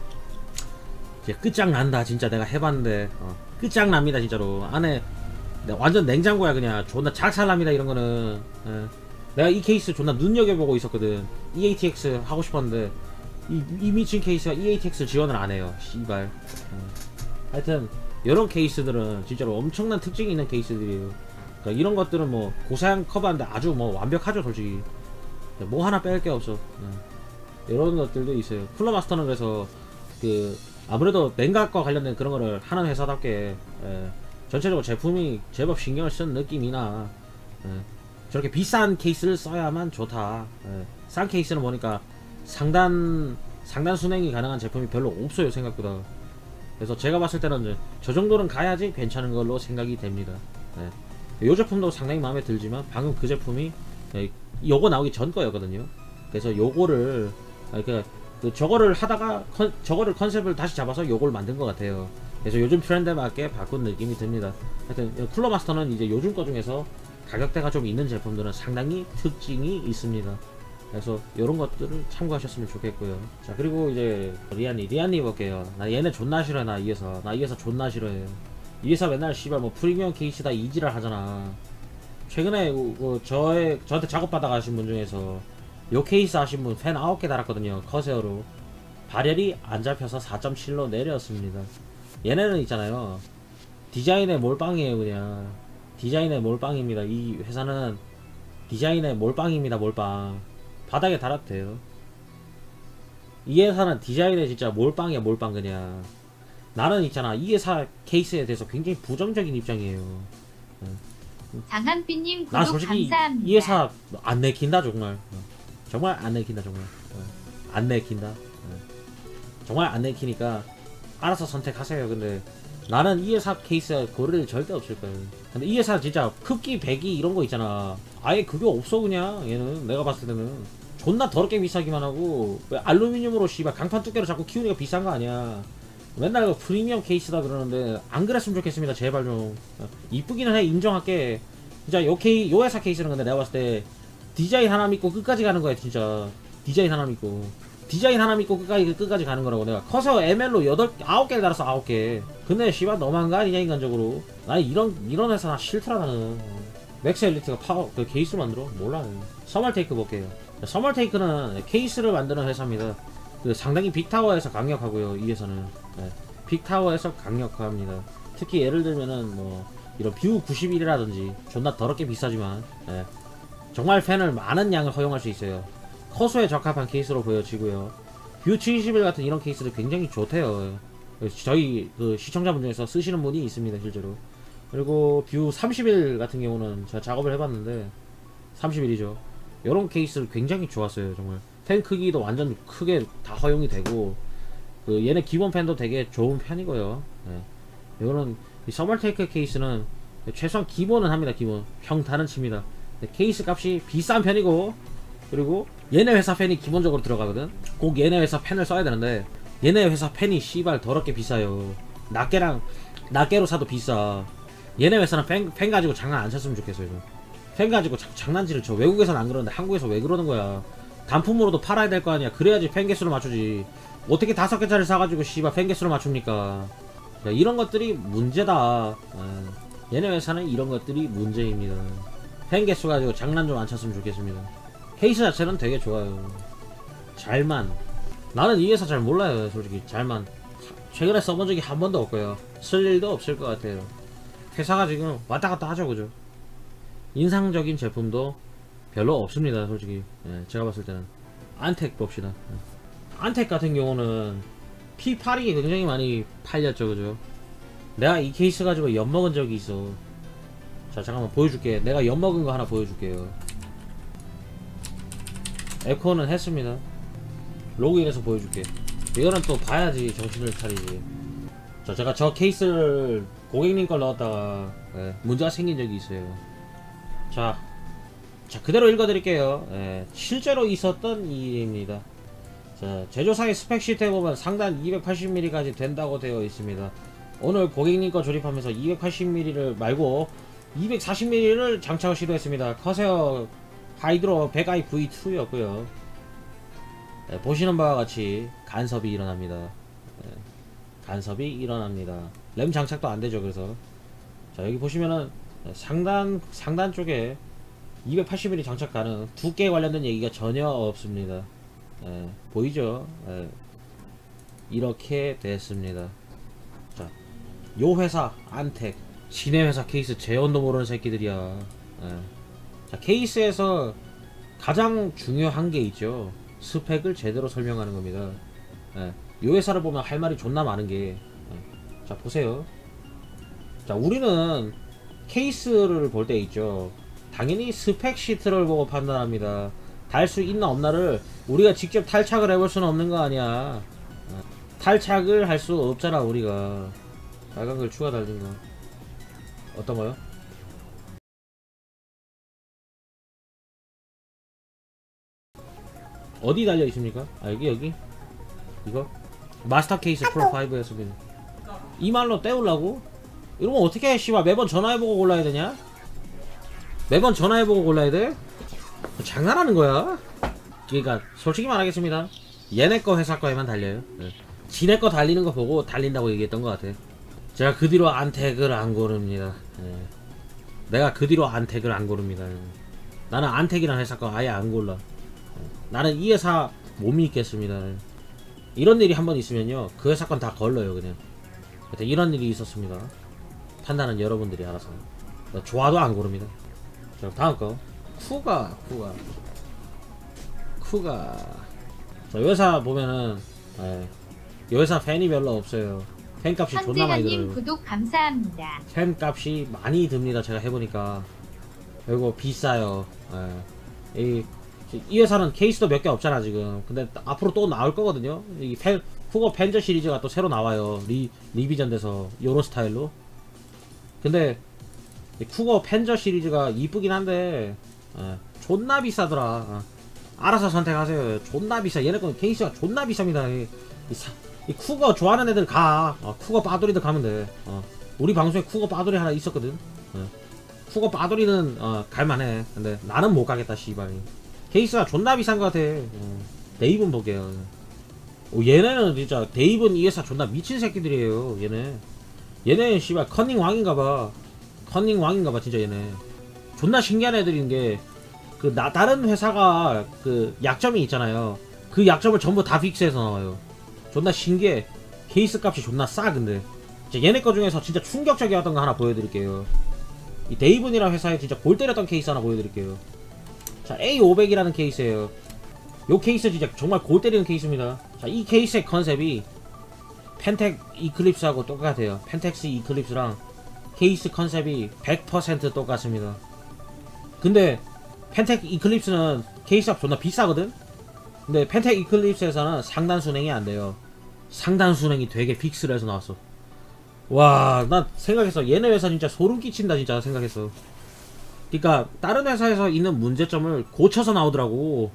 이제 끝장난다. 진짜 내가 해봤는데 끝장납니다. 진짜로 안에 완전 냉장고야. 그냥 존나 작살납니다. 이런 거는 내가 이 케이스 존나 눈여겨보고 있었거든. EATX 하고 싶었는데 이 미친 케이스가 EATX 지원을 안 해요. 씨발. 하여튼 이런 케이스들은 진짜로 엄청난 특징이 있는 케이스들이에요. 그러니까 이런 것들은 뭐 고사양 커버하는데 아주 뭐 완벽하죠. 솔직히 뭐 하나 뺄 게 없어. 이런 것들도 있어요. 쿨러 마스터는 그래서 그 아무래도 냉각과 관련된 그런 거를 하는 회사답게 전체적으로 제품이 제법 신경을 쓴 느낌이나 저렇게 비싼 케이스를 써야만 좋다. 싼 케이스는 보니까 상단 순행이 가능한 제품이 별로 없어요. 생각보다. 그래서 제가 봤을 때는 이제 저 정도는 가야지 괜찮은 걸로 생각이 됩니다. 이 제품도 상당히 마음에 들지만 방금 그 제품이 요거 나오기 전 거였거든요. 그래서 요거를 저거를 하다가 저거를 컨셉을 다시 잡아서 요걸 만든 것 같아요. 그래서 요즘 트렌드에 맞게 바꾼 느낌이 듭니다. 하여튼 쿨러 마스터는 이제 요즘 거 중에서 가격대가 좀 있는 제품들은 상당히 특징이 있습니다. 그래서 이런 것들을 참고하셨으면 좋겠고요. 자, 그리고 이제 리안니 볼게요. 나 얘네 존나 싫어해. 나 이 회사 존나 싫어해. 이 회사 맨날 씨발 뭐 프리미엄 케이스다 이지랄 하잖아. 최근에 저한테 작업 받아 가신 분 중에서 요 케이스 하신 분 팬 9개 달았거든요. 커세어로. 발열이 안 잡혀서 4.7로 내렸습니다. 얘네는 있잖아요. 디자인의 몰빵이에요. 그냥 디자인의 몰빵입니다. 이 회사는 디자인의 몰빵입니다. 몰빵. 바닥에 달아도 돼요. 이 회사는 디자인의 진짜 몰빵이야. 몰빵. 그냥 나는 있잖아, 이 회사 케이스에 대해서 굉장히 부정적인 입장이에요. 장한비님 구독 난 솔직히 감사합니다. 이 회사 안 내킨다. 정말 정말 안 내킨다. 정말 안 내킨다. 정말 안 내키니까 알아서 선택하세요. 근데 나는 이 회사 케이스에 고를 절대 없을 거예요. 근데 이 회사 진짜 흡기 배기 이런 거 있잖아, 아예 그게 없어. 그냥 얘는 내가 봤을 때는 존나 더럽게 비싸기만 하고, 왜 알루미늄으로 씨발 강판 두께로 자꾸 키우니까 비싼 거 아니야. 맨날 그 프리미엄 케이스다 그러는데 안 그랬으면 좋겠습니다. 제발 좀. 이쁘기는 해, 인정할게. 진짜 요 회사 케이스는 근데 내가 봤을 때 디자인 하나 믿고 끝까지 가는 거야. 진짜 디자인 하나 믿고 끝까지 가는 거라고. 내가 커서 ML로 9개를 달았어. 9개. 근데 씨발 너무한 거 아니냐 인간적으로. 나 이런 회사 나 싫더라. 나는 맥스 엘리트가 그 케이스를 만들어? 몰라. 서멀테이크 볼게요. 서멀테이크는 케이스를 만드는 회사입니다. 그 상당히 빅타워에서 강력하고요. 이 회사는 빅타워에서 강력합니다. 특히 예를 들면은 뭐 이런 뷰 91이라든지 존나 더럽게 비싸지만 정말 팬을 많은 양을 허용할 수 있어요. 커수에 적합한 케이스로 보여지고요. 뷰 71 같은 이런 케이스도 굉장히 좋대요. 저희 그 시청자분 중에서 쓰시는 분이 있습니다. 실제로. 그리고 뷰 31 같은 경우는 제가 작업을 해봤는데 31이죠. 요런 케이스를 굉장히 좋았어요. 정말 팬 크기도 완전 크게 다 허용이 되고, 그 얘네 기본 팬도 되게 좋은 편이고요. 예. 요거는 이 서멀테이크 케이스는 최소한 기본은 합니다. 기본 평단은 칩니다. 케이스 값이 비싼 편이고, 그리고 얘네 회사 팬이 기본적으로 들어가거든. 꼭 얘네 회사 팬을 써야 되는데 얘네 회사 팬이 씨발 더럽게 비싸요. 낱개로 사도 비싸. 얘네 회사는 팬 가지고 장난 안 쳤으면 좋겠어요. 팬 가지고 장난질을 쳐. 외국에서는 안 그러는데 한국에서 왜 그러는 거야. 단품으로도 팔아야 될 거 아니야. 그래야지 팬 개수를 맞추지. 어떻게 5개짜리 사가지고 씨발 팬 개수를 맞춥니까. 야, 이런 것들이 문제다. 얘네 회사는 이런 것들이 문제입니다. 팬 개수 가지고 장난 좀 안 쳤으면 좋겠습니다. 케이스 자체는 되게 좋아요. 잘만. 나는 이 회사 잘 몰라요. 솔직히 잘만. 최근에 써본 적이 한 번도 없고요. 쓸 일도 없을 것 같아요. 회사가 지금 왔다 갔다 하죠. 그죠? 인상적인 제품도 별로 없습니다. 솔직히. 예, 제가 봤을 때는. 안텍 봅시다. 예. 안텍 같은 경우는 P8이 굉장히 많이 팔렸죠. 그죠? 내가 이 케이스 가지고 엿먹은 적이 있어. 자, 잠깐만 보여줄게. 내가 엿먹은 거 하나 보여줄게요. 에코는 했습니다. 로그인해서 보여줄게. 이거는 또 봐야지 정신을 차리지. 자, 제가 저 케이스를 고객님 걸 넣었다가 문제가 생긴 적이 있어요. 자 그대로 읽어드릴게요. 실제로 있었던 일입니다. 자, 제조사의 스펙시트에 보면 상단 280mm까지 된다고 되어 있습니다. 오늘 고객님 거 조립하면서 280mm를 말고 240mm를 장착을 시도했습니다. 커세어 하이드로 100i V2였고요. 보시는 바와 같이 간섭이 일어납니다. 간섭이 일어납니다. 램 장착도 안되죠. 그래서 자, 여기 보시면은 상단 쪽에 280mm 장착 가능. 두께 관련된 얘기가 전혀 없습니다. 보이죠? 이렇게 됐습니다. 자, 요 회사 안텍 지네 회사 케이스 재원도 모르는 새끼들이야. 자, 케이스에서 가장 중요한 게 있죠. 스펙을 제대로 설명하는 겁니다. 요 회사를 보면 할 말이 존나 많은 게, 자 보세요. 자, 우리는 케이스를 볼 때 있죠. 당연히 스펙 시트를 보고 판단합니다. 달 수 있나 없나를 우리가 직접 탈착을 해볼 수는 없는 거 아니야. 탈착을 할 수 없잖아. 우리가 빨간 걸 추가 달린 거 어떤 거요? 어디 달려 있습니까? 아, 여기 이거 마스터 케이스 프로 5에서 이 말로 때우려고? 이러면 어떻게 해? 씨발 매번 전화해보고 골라야 되냐? 매번 전화해보고 골라야 돼? 장난하는 거야? 그러니까 솔직히 말하겠습니다. 얘네 거 회사 거에만 달려요. 지네 거 달리는 거 보고 달린다고 얘기했던 것 같아. 제가 그 뒤로 안텍을 안 고릅니다. 내가 그 뒤로 안텍을 안 고릅니다. 나는 안텍이라는 회사 거 아예 안 골라. 나는 이 회사 못 믿겠습니다. 이런 일이 한번 있으면요, 그 회사 건 다 걸러요. 그냥 이런 일이 있었습니다. 판단은 여러분들이 알아서. 좋아도 안 고릅니다. 자, 다음 거 쿠가 자, 이 회사 보면은 이 회사 팬이 별로 없어요. 팬값이 존나 많이 들어요. 현재현님 구독 감사합니다. 팬값이 많이 듭니다. 제가 해보니까. 그리고 비싸요. 이 회사는 케이스도 몇 개 없잖아 지금. 근데 앞으로 또 나올 거거든요. 이 쿠거 펜저 시리즈가 또 새로 나와요. 리비전 돼서 요런 스타일로. 근데 이 쿠거 펜저 시리즈가 이쁘긴 한데 존나 비싸더라. 알아서 선택하세요. 존나 비싸. 얘네 건 케이스가 존나 비쌉니다. 이 쿠거 좋아하는 애들 가. 쿠거 빠돌이들 가면 돼. 우리 방송에 쿠거 빠돌이 하나 있었거든. 쿠거 빠돌이는 갈만해. 근데 나는 못 가겠다 씨발. 케이스가 존나 비싼 것 같아. 데이븐 볼게요. 얘네는 진짜 데이븐 이 회사 존나 미친 새끼들이에요. 얘네 씨발 컨닝 왕인가봐. 진짜 얘네 존나 신기한 애들인게, 그 다른 회사가 그 약점이 있잖아요. 그 약점을 전부 다 픽스해서 나와요. 존나 신기해. 케이스 값이 존나 싸. 근데 얘네 거 중에서 진짜 충격적이었던 거 하나 보여드릴게요. 이 데이븐이라는 회사에 진짜 골 때렸던 케이스 하나 보여드릴게요. 자, A500이라는 케이스예요. 요 케이스 진짜 정말 골 때리는 케이스입니다. 자, 이 케이스의 컨셉이 펜텍 이클립스하고 똑같아요. 펜텍스 이클립스랑 케이스 컨셉이 100% 똑같습니다. 근데 펜텍 이클립스는 케이스가 존나 비싸거든? 근데 펜텍 이클립스에서는 상단 순행이 안 돼요. 상단 순행이 되게 픽스를 해서 나왔어. 와, 나 생각했어. 얘네 회사 진짜 소름 끼친다, 진짜 생각했어. 그니까, 다른 회사에서 있는 문제점을 고쳐서 나오더라고.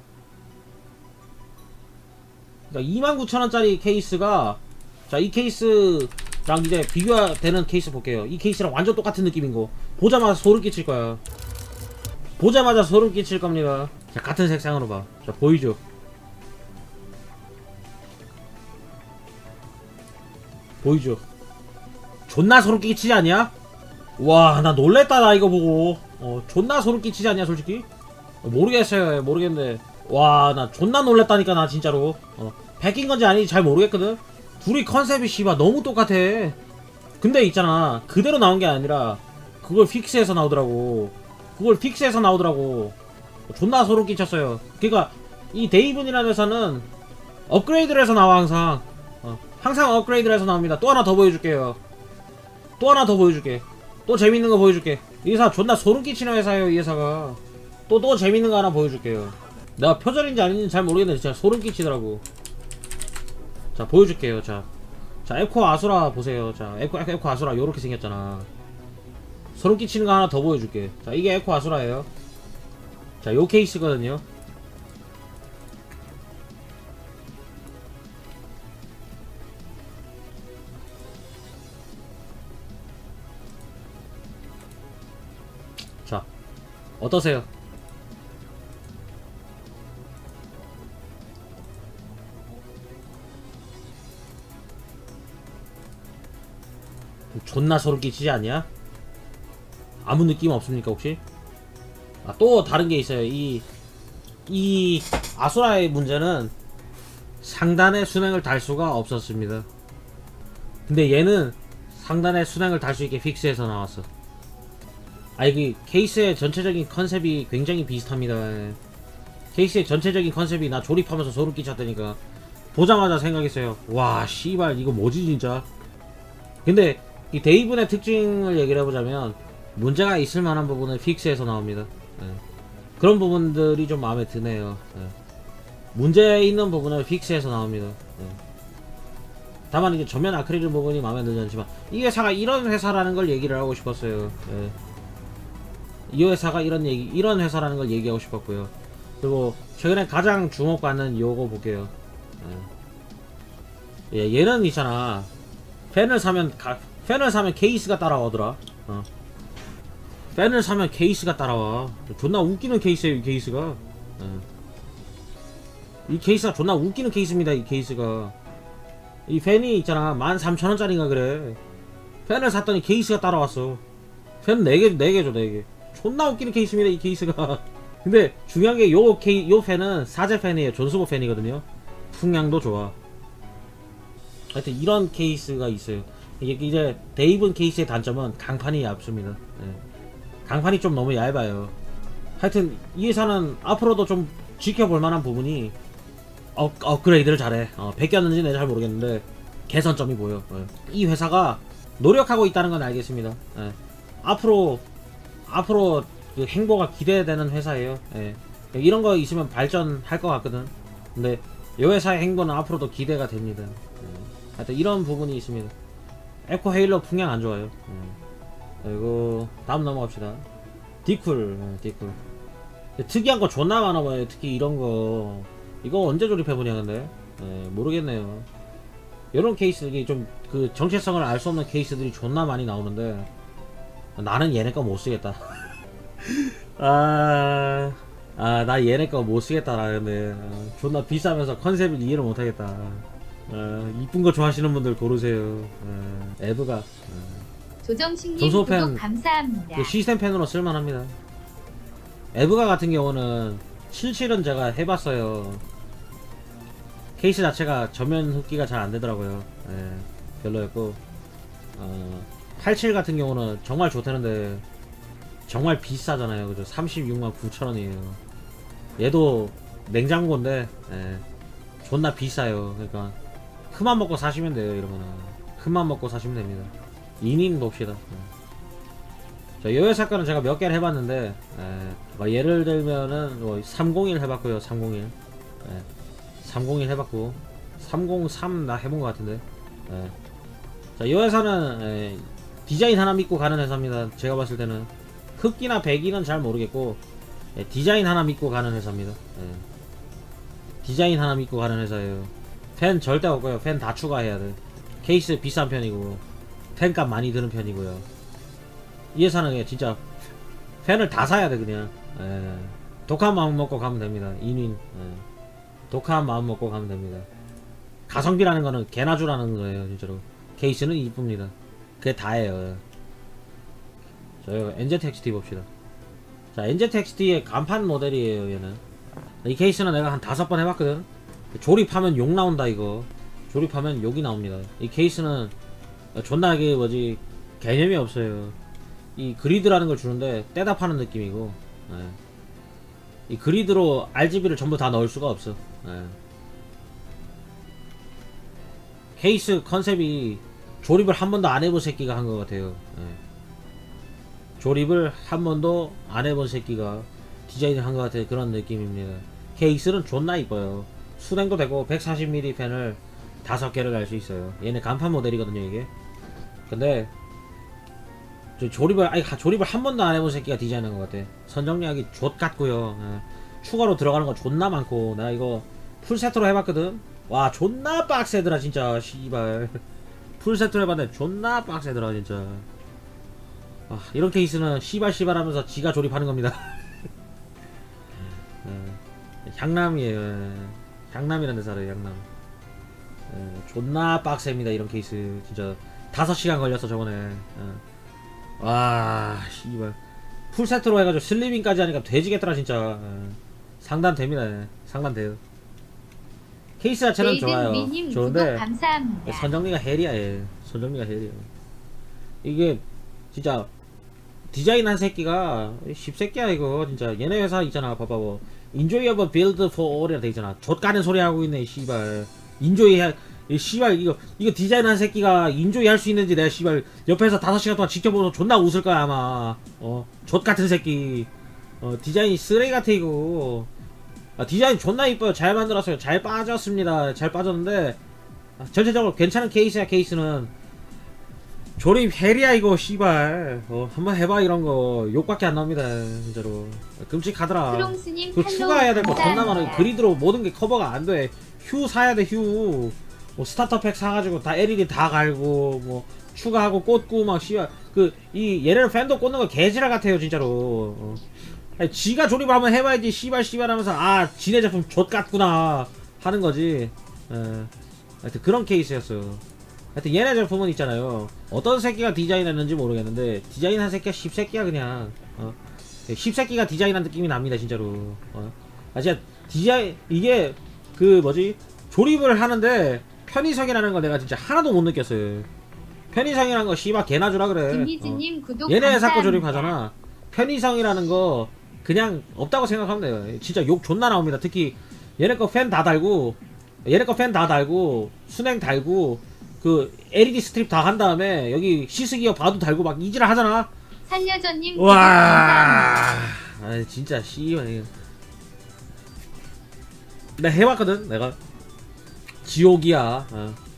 그니까, 29,000원짜리 케이스가, 자, 이 케이스랑 이제 비교되는 케이스 볼게요. 이 케이스랑 완전 똑같은 느낌인 거. 보자마자 소름 끼칠 거야. 보자마자 소름 끼칠 겁니다. 자, 같은 색상으로 봐. 자, 보이죠? 보이죠? 존나 소름 끼치지 않냐? 와, 나 놀랬다, 나 이거 보고. 존나 소름 끼치지 않냐, 솔직히? 모르겠어요, 모르겠는데. 와, 나 존나 놀랬다니까, 나 진짜로. 베낀 건지 아닌지 잘 모르겠거든? 둘이 컨셉이 씨발 너무 똑같아. 근데 있잖아, 그대로 나온 게 아니라, 그걸 픽스해서 나오더라고. 존나 소름 끼쳤어요. 그니까, 이 데이븐이라는 회사는 업그레이드를 해서 나와, 항상. 항상 업그레이드를 해서 나옵니다. 또 하나 더 보여줄게요. 또 재밌는 거 보여줄게. 이 회사 존나 소름 끼치는 회사예요, 이 회사가. 또 재밌는 거 하나 보여줄게요. 내가 표절인지 아닌지 잘 모르겠는데 진짜 소름 끼치더라고. 자, 보여줄게요. 자, 에코 아수라 보세요. 자, 에코 아수라 요렇게 생겼잖아. 소름 끼치는 거 하나 더 보여줄게. 자, 이게 에코 아수라예요. 자, 요 케이스거든요. 자, 어떠세요? 존나 소름 끼치지 않냐? 아무 느낌 없습니까, 혹시? 또 다른 게 있어요. 이 아수라의 문제는 상단에 순행을 달 수가 없었습니다. 근데 얘는 상단에 순행을 달 수 있게 픽스해서 나왔어. 이 케이스의 전체적인 컨셉이 굉장히 비슷합니다. 케이스의 전체적인 컨셉이 나 조립하면서 소름 끼쳤다니까. 보자마자 생각했어요. 와, 씨발, 이거 뭐지, 진짜? 근데, 이 데이븐의 특징을 얘기를 해보자면, 문제가 있을 만한 부분을 픽스해서 나옵니다. 그런 부분들이 좀 마음에 드네요. 문제 있는 부분을 픽스해서 나옵니다. 다만, 이제 전면 아크릴 부분이 마음에 들지 않지만, 이 회사가 이런 회사라는 걸 얘기를 하고 싶었어요. 이 회사가 이런 회사라는 걸 얘기하고 싶었고요. 그리고 최근에 가장 주목받는 요거 볼게요. 얘는 있잖아. 팬을 사면 케이스가 따라오더라. 팬을 사면 케이스가 따라와. 존나 웃기는 케이스예요, 이 케이스가. 이 케이스가 존나 웃기는 케이스입니다, 이 케이스가. 이 팬이 있잖아, 13,000원짜리인가 그래. 팬을 샀더니 케이스가 따라왔어. 팬 4개 줘, 4개. 존나 웃기는 케이스입니다, 이 케이스가. 근데 중요한 게 요 팬은 사제 팬이에요. 존스보 팬이거든요. 풍량도 좋아. 하여튼 이런 케이스가 있어요. 이제 데이븐 케이스의 단점은 강판이 얇습니다. 강판이 좀 너무 얇아요. 하여튼 이 회사는 앞으로도 좀 지켜볼 만한 부분이 업그레이드를 잘해. 베꼈는지는 잘 모르겠는데 개선점이 보여. 이 회사가 노력하고 있다는 건 알겠습니다. 앞으로 그 행보가 기대되는 회사예요. 이런 거 있으면 발전할 것 같거든. 근데 이 회사의 행보는 앞으로도 기대가 됩니다. 하여튼 이런 부분이 있습니다. 에코 헤일러 풍량 안 좋아요. 그리고 다음 넘어갑시다. 디쿨. 특이한 거 존나 많아 보여요. 특히 이런 거. 이거 언제 조립해보냐 근데. 모르겠네요. 이런 케이스, 이게 좀 그 정체성을 알 수 없는 케이스들이 존나 많이 나오는데 나는 얘네 거 못 쓰겠다. 나 얘네 거 못 쓰겠다. 나 근데 존나 비싸면서 컨셉을 이해를 못 하겠다. 이쁜 거 좋아하시는 분들 고르세요. 에브가 조정식님 전소 구독 팬, 감사합니다. 그 시스템 펜으로 쓸만합니다. 에브가 같은 경우는 77은 제가 해봤어요. 케이스 자체가 전면 흡기가 잘 안되더라고요. 별로였고 87 같은 경우는 정말 좋다는데 정말 비싸잖아요. 그죠? 369,000원이에요 얘도 냉장고인데 존나 비싸요. 그러니까 큰맘 먹고 사시면 돼요. 이러면은 큰맘 먹고 사시면 됩니다. 이닝 봅시다. 자, 이 회사 거는 제가 몇 개를 해봤는데, 뭐 예를 들면은, 301 해봤고요, 301. 301 해봤고, 303 나 해본 것 같은데. 자, 이 회사는, 디자인 하나 믿고 가는 회사입니다. 제가 봤을 때는. 흑기나 배기는 잘 모르겠고, 디자인 하나 믿고 가는 회사입니다. 디자인 하나 믿고 가는 회사예요. 팬 절대 없고요. 팬 다 추가해야 돼. 케이스 비싼 편이고, 팬값 많이 드는 편이고요. 이 회사는 진짜 팬을 다 사야 돼 그냥. 독한 마음 먹고 가면 됩니다. 인윈. 독한 마음 먹고 가면 됩니다. 가성비라는 거는 개나 주라는 거예요 진짜로. 케이스는 이쁩니다. 그게 다예요. 자, 이거 NZXT 봅시다. 자, NZXT의 간판 모델이에요 얘는. 이 케이스는 내가 한 5번 해봤거든. 조립하면 욕 나온다 이거. 조립하면 욕이 나옵니다. 이 케이스는 존나 이게 뭐지 개념이 없어요. 이 그리드라는 걸 주는데 떼다 파는 느낌이고, 이 그리드로 RGB를 전부 다 넣을 수가 없어. 케이스 컨셉이 조립을 한 번도 안 해본 새끼가 한 것 같아요. 조립을 한 번도 안 해본 새끼가 디자인을 한 것 같아요. 그런 느낌입니다. 케이스는 존나 이뻐요. 수냉도 되고 140mm 펜을 5개를 갈 수 있어요. 얘네 간판 모델이거든요 이게. 근데 조립을 한 번도 안 해본 새끼가 디자인한 것 같아. 선정리하기 좆같고요. 추가로 들어가는 거 존나 많고, 나 이거 풀세트로 해봤거든. 와 존나 빡세더라 진짜 씨발. 풀세트로 해봤는데 존나 빡세더라 진짜. 이런 케이스는 씨발 하면서 지가 조립하는 겁니다. 향남이에요. 향남이라는 데 살아요 향남. 존나 빡셉니다 이런 케이스. 진짜 5시간 걸렸어 저번에. 와 씨발 풀세트로 해가지고 슬리빙까지 하니까 돼지겠더라 진짜. 상단됩니다. 상단돼요. 케이스 자체는 좋아요. 좋은데 선정리가 헬이야. 선정리가 헬이야. 이게 진짜 디자인 한 새끼가 십새끼야 이거 진짜. 얘네 회사 있잖아 봐봐 뭐 Enjoyable Build for All이라 돼있잖아. 좆가는 소리 하고 있네 씨발. 인조이 씨발 이거 디자인 한 새끼가 인조이 할 수 있는지 내가 씨발 옆에서 5시간 동안 지켜보면서 존나 웃을 거야 아마. 좆같은 새끼. 디자인이 쓰레기 같아 이거. 디자인 존나 이뻐요. 잘 만들었어요. 잘 빠졌습니다. 잘 빠졌는데 전체적으로 괜찮은 케이스야. 케이스는 조립 헬이야 이거 씨발. 한번 해봐 이런 거 욕밖에 안 나옵니다 진짜로. 끔찍하더라. 그 추가해야 될 거 존나 많아. 그리드로 모든 게 커버가 안 돼. 휴 사야 돼 휴. 뭐 스타터 팩 사가지고 다 LED 다 갈고 뭐 추가하고 꽂고 막 씨발 얘네는 팬도 꽂는 거 개지랄 같아요 진짜로. 아니, 지가 조립을 한번 해봐야지 씨발 하면서 지네 제품 좆같구나 하는 거지. 하여튼 그런 케이스였어요. 하여튼 얘네 제품은 있잖아요. 어떤 새끼가 디자인했는지 모르겠는데 디자인한 새끼가 십새끼야 그냥. 십새끼가 디자인한 느낌이 납니다 진짜로. 진짜 디자인 이게 조립을 하는데 편의성이라는 거 내가 진짜 하나도 못 느꼈어요. 편의성이라는 거 씨발 개나 주라 그래. 얘네 회사 거 조립하잖아. 편의성이라는 거 그냥 없다고 생각하면 돼요. 진짜 욕 존나 나옵니다. 특히 얘네 거 팬 다 달고 순행 달고 LED 스트립 다 한 다음에 여기 시스기어 바도 달고 막 이지랄 하잖아. 살려줘님. 와 진짜 씨발. 내가 해봤거든. 내가 지옥이야.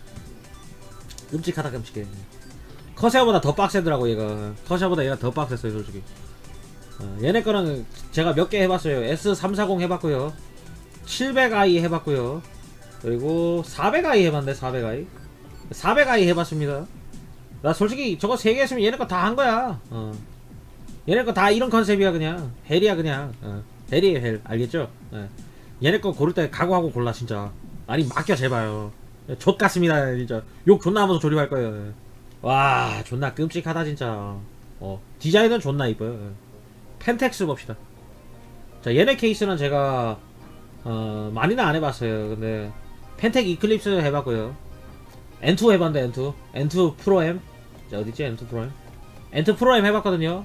끔찍하다 끔찍해. 커세어보다 더 빡세더라고 얘가. 커세어보다 얘가 더 빡셌어요 솔직히. 얘네 거는 제가 몇 개 해봤어요. S340 해봤고요, 700i 해봤고요, 그리고 400i 해봤는데 400i 해봤습니다. 나 솔직히 저거 3개 했으면 얘네 거 다 한 거야. 얘네 거 다 이런 컨셉이야 그냥. 헬이야 그냥. 헬이에요 헬. 알겠죠? 얘네 거 고를 때 각오하고 골라 진짜. 아니 맡겨 제발요. 좆같습니다 진짜. 욕 존나 하면서 조립할 거예요. 와 존나 끔찍하다 진짜. 디자인은 존나 이뻐요. 펜텍스 봅시다. 자 얘네 케이스는 제가 많이는 안 해봤어요. 근데 펜텍 이클립스 해봤고요, N2 해봤는데 N2 프로엠. 자 어딨지 N2 프로엠. N2 프로엠 해봤거든요.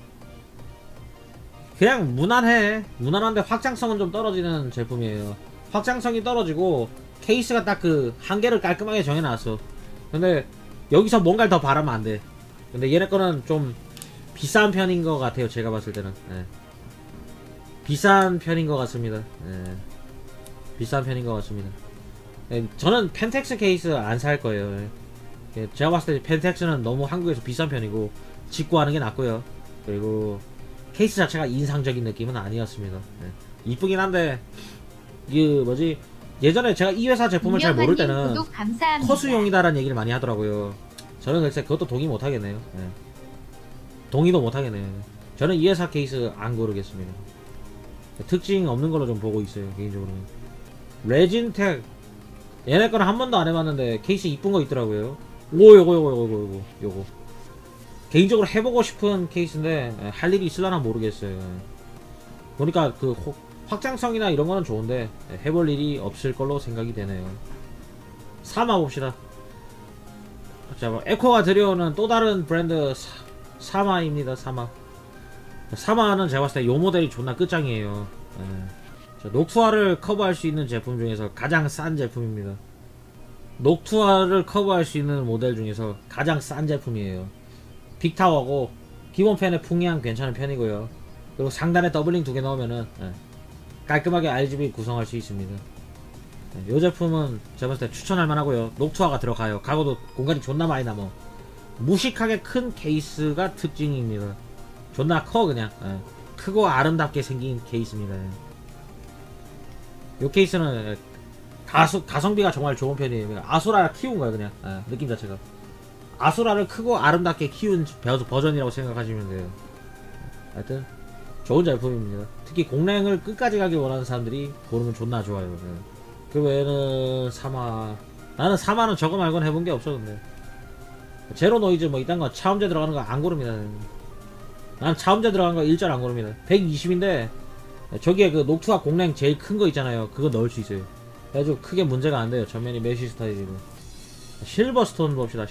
그냥 무난한데 확장성은 좀 떨어지는 제품이에요. 확장성이 떨어지고 케이스가 딱 그 한계를 깔끔하게 정해놨어. 근데 여기서 뭔가를 더 바라면 안돼. 근데 얘네 거는 좀 비싼 편인 것 같아요. 제가 봤을 때는. 예. 비싼 편인 것 같습니다. 예. 비싼 편인 것 같습니다. 예, 저는 펜텍스 케이스 안 살 거예요. 예. 제가 봤을 때 펜텍스는 너무 한국에서 비싼 편이고 직구하는 게 낫고요. 그리고 케이스 자체가 인상적인 느낌은 아니었습니다. 예. 이쁘긴 한데 그 뭐지, 예전에 제가 이 회사 제품을 잘 모를 때는 커수용이다라는 얘기를 많이 하더라고요. 저는 글쎄 그것도 동의 못하겠네요. 예. 동의도 못하겠네요. 저는 이 회사 케이스 안 고르겠습니다. 특징 없는 걸로 좀 보고 있어요, 개인적으로는. 레진텍, 얘네 거는 한 번도 안 해봤는데 케이스 이쁜 거 있더라고요. 오, 요거 개인적으로 해보고 싶은 케이스인데 할 일이 있을라나 모르겠어요. 보니까 그 확장성이나 이런 거는 좋은데 해볼 일이 없을 걸로 생각이 되네요. 사마 봅시다. 자, 뭐 에코가 들여오는 또 다른 브랜드 사마입니다. 사마는 제가 봤을 때 요 모델이 존나 끝장이에요. 자, 녹투화를 커버할 수 있는 제품 중에서 가장 싼 제품입니다. 녹투화를 커버할 수 있는 모델 중에서 가장 싼 제품이에요. 빅타워고 기본 팬의 풍량 괜찮은 편이고요. 그리고 상단에 더블링 2개 넣으면은 깔끔하게 RGB 구성할 수 있습니다. 이 제품은 제가 봤을 때 추천할 만하고요. 녹투화가 들어가요. 가고도 공간이 존나 많이 남어. 무식하게 큰 케이스가 특징입니다. 존나 커 그냥. 크고 아름답게 생긴 케이스입니다. 이 케이스는 가성비가 정말 좋은 편이에요. 아수라 키운 거예요 그냥. 느낌 자체가 아수라를 크고 아름답게 키운 버전이라고 생각하시면 돼요. 하여튼 좋은 제품입니다. 특히 공랭을 끝까지 가길 원하는 사람들이 고르면 존나 좋아요. 그 외에는 나는 사마는 저거 말고는 해본 게 없어. 근데 제로 노이즈 뭐 이딴 거 차음제 들어가는 거 안 고릅니다. 난 차음제 들어가는 거 일절 안 고릅니다. 120인데 저기에 그 녹투화 공랭 제일 큰 거 있잖아요. 그거 넣을 수 있어요. 아주 크게 문제가 안 돼요. 전면이 메쉬 스타일이고. 실버스톤 봅시다.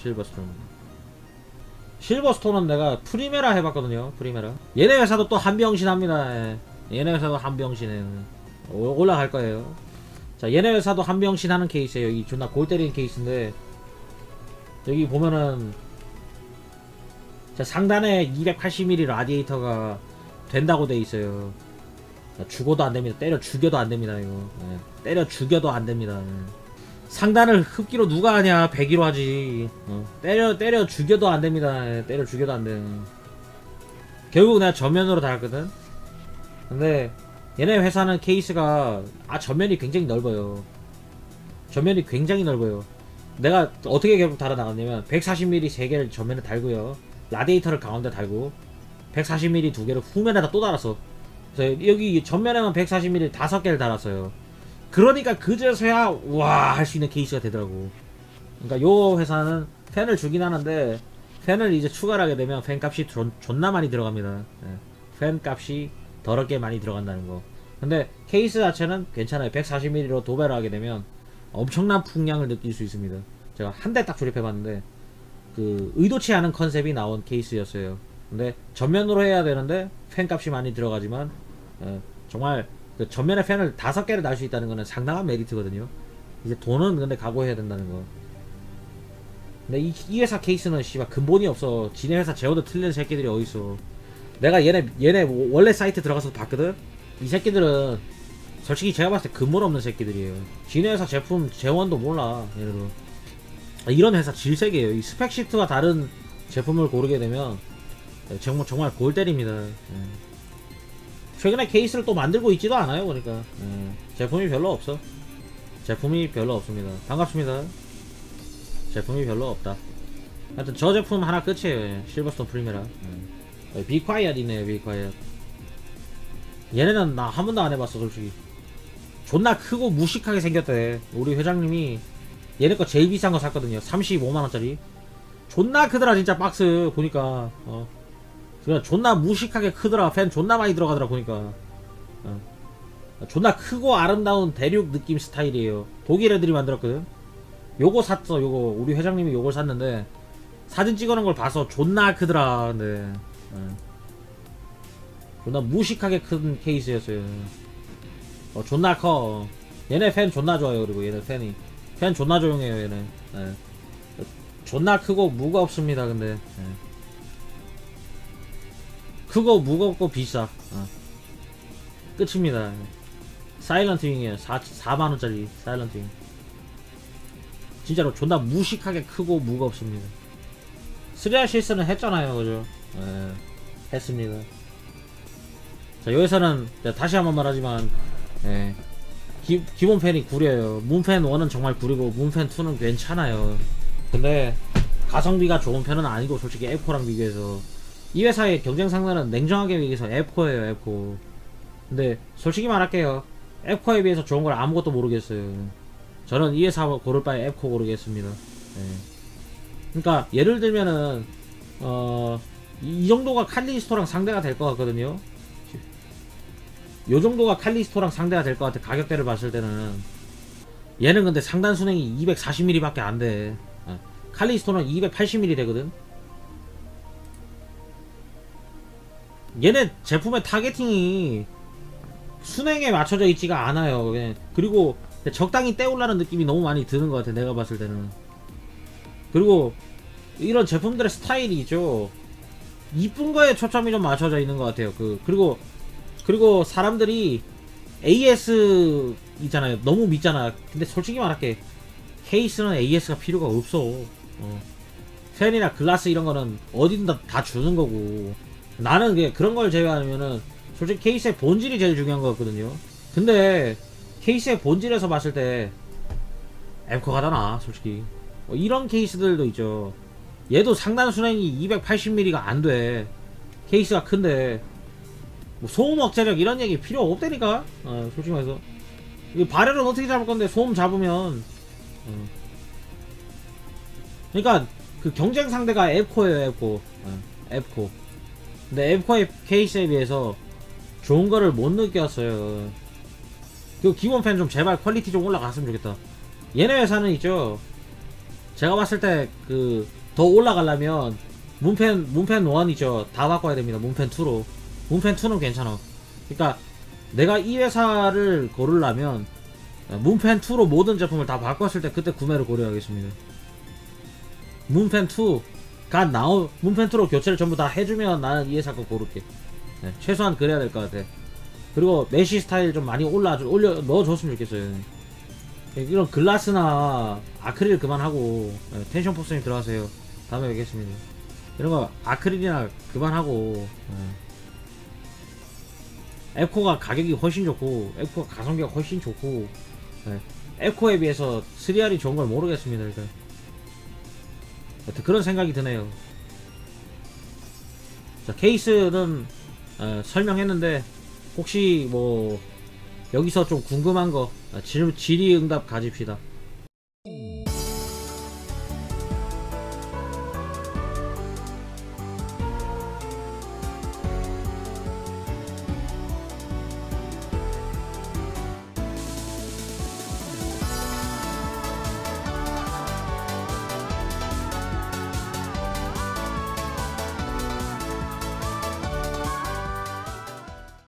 실버스톤은 내가 프리메라 해봤거든요. 프리메라. 얘네 회사도 또 한병신 합니다. 얘네 회사도 한병신에 올라갈 거예요. 자, 얘네 회사도 한병신 하는 케이스예요. 이 존나 골 때리는 케이스인데 여기 보면은 자, 상단에 280mm 라디에이터가 된다고 돼 있어요. 죽어도 안 됩니다. 때려 죽여도 안 됩니다. 이거. 때려 죽여도 안 됩니다. 상단을 흡기로 누가 하냐? 100기로 하지. 때려 죽여도 안 됩니다. 때려 죽여도 안 돼. 결국 내가 전면으로 달았거든. 근데 얘네 회사는 케이스가 전면이 굉장히 넓어요. 전면이 굉장히 넓어요. 내가 어떻게 결국 달아 나갔냐면 140mm 3개를 전면에 달고요. 라디에이터를 가운데 달고 140mm 2개를 후면에다 또 달았어. 그래서 여기 전면에만 140mm 5개를 달았어요. 그러니까 그제서야 와 할 수 있는 케이스가 되더라고. 그러니까 요 회사는 팬을 주긴 하는데 팬을 이제 추가를 하게 되면 팬 값이 존나 많이 들어갑니다. 팬 값이 더럽게 많이 들어간다는 거. 근데 케이스 자체는 괜찮아요. 140mm로 도배를 하게 되면 엄청난 풍량을 느낄 수 있습니다. 제가 한 대 딱 조립해봤는데 그 의도치 않은 컨셉이 나온 케이스였어요. 근데 전면으로 해야 되는데 팬 값이 많이 들어가지만 정말 그 전면에 팬을 5개를 달 수 있다는 거는 상당한 메리트거든요. 이제 돈은 근데 각오해야 된다는 거. 근데 이 회사 케이스는 씨발 근본이 없어. 지네 회사 제어도 틀린 새끼들이 어딨어. 내가 얘네 원래 사이트 들어가서 봤거든. 이 새끼들은 솔직히 제가 봤을 때 근본 없는 새끼들이에요. 지네 회사 제품 재원도 몰라. 얘네도 이런 회사 질색이에요. 이 스펙시트와 다른 제품을 고르게 되면 정말 골 때립니다. 최근에 케이스를 또 만들고 있지도 않아요. 보니까 제품이 별로 없어. 제품이 별로 없습니다. 반갑습니다. 제품이 별로 없다. 하여튼 저 제품 하나 끝이에요. 실버스톤 프리메라. 비콰이엇 있네요. 비콰이엇. 얘네는 나 한 번도 안 해봤어. 솔직히 존나 크고 무식하게 생겼대. 우리 회장님이 얘네 거 제일 비싼 거 샀거든요. 35만원짜리 존나 크더라 진짜. 박스 보니까 그냥 존나 무식하게 크더라. 팬 존나 많이 들어가더라 보니까. 존나 크고 아름다운 대륙 느낌 스타일이에요. 독일 애들이 만들었거든. 요거 샀어. 요거 우리 회장님이 요걸 샀는데 사진 찍어놓은 걸 봐서 존나 크더라. 근데 존나 무식하게 큰 케이스였어요. 존나 커. 얘네 팬 존나 좋아요. 그리고 얘네 팬 존나 조용해요. 얘네 존나 크고 무겁습니다. 근데 크고 무겁고 비싸. 끝입니다. 사일런트 윙이에요. 4만원짜리 사일런트 윙. 진짜로 존나 무식하게 크고 무겁습니다. 3R 실수는 했잖아요, 그죠? 예, 했습니다. 자, 여기서는 다시 한번 말하지만, 예, 기본 팬이 구려요. 문팬 1은 정말 구리고 문팬 2는 괜찮아요. 근데 가성비가 좋은 편은 아니고, 솔직히 F4랑 비교해서 이 회사의 경쟁 상대는 냉정하게 비교해서 F4예요, F4. 근데 솔직히 말할게요, F4에 비해서 좋은 걸 아무것도 모르겠어요. 저는 이 회사 고를 바에 F4 고르겠습니다. 예. 그러니까 예를 들면은 이 정도가 칼리스토랑 상대가 될 것 같거든요. 요 정도가 칼리스토랑 상대가 될 것 같아. 가격대를 봤을 때는. 얘는 근데 상단 순행이 240mm 밖에 안 돼. 칼리스토는 280mm 되거든. 얘네 제품의 타겟팅이 순행에 맞춰져 있지가 않아요. 그리고 적당히 떼올라는 느낌이 너무 많이 드는 것 같아, 내가 봤을 때는. 그리고 이런 제품들의 스타일이 있죠. 이쁜 거에 초점이 좀 맞춰져 있는 것 같아요. 그리고 사람들이 AS 있잖아요. 너무 믿잖아. 근데 솔직히 말할게, 케이스는 AS가 필요가 없어. 팬이나 글라스 이런 거는 어디든 다 주는 거고. 나는 그런 걸 제외하면은 솔직히 케이스의 본질이 제일 중요한 거거든요. 근데 케이스의 본질에서 봤을 때 엠커가 더 나아, 솔직히. 이런 케이스들도 있죠. 얘도 상단 순행이 280mm가 안 돼. 케이스가 큰데 뭐 소음 억제력 이런 얘기 필요 없다니까. 솔직히 말해서 이 발열은 어떻게 잡을 건데 소음 잡으면. 그러니까 그 경쟁 상대가 F4예요, F4. F4. 근데 F4의 케이스에 비해서 좋은 거를 못 느꼈어요. 그 기본 팬 좀 제발 퀄리티 좀 올라갔으면 좋겠다. 얘네 회사는 있죠, 제가 봤을 때 더 올라가려면 문팬 1이죠, 다 바꿔야 됩니다. 문팬 2로. 문팬 2는 괜찮아. 그러니까 내가 이 회사를 고르려면 문팬 2로 모든 제품을 다 바꿨을 때 그때 구매를 고려하겠습니다. 문팬 2가 문팬 2로 교체를 전부 다 해주면 나는 이 회사 거 고를게. 네, 최소한 그래야 될 것 같아. 그리고 메시 스타일 좀 많이 넣어줬으면 좋겠어요. 이런 글라스나 아크릴 그만하고, 텐션 포스님 들어가세요. 다음에 뵙겠습니다. 이런 거 아크릴이나 그만하고. F4가 가격이 훨씬 좋고, F4 가성비가 훨씬 좋고, F4에 비해서 3R이 좋은 걸 모르겠습니다. 일단 그런 생각이 드네요. 자, 케이스는 설명했는데, 혹시 뭐 여기서 좀 궁금한 거 질의응답 가집시다.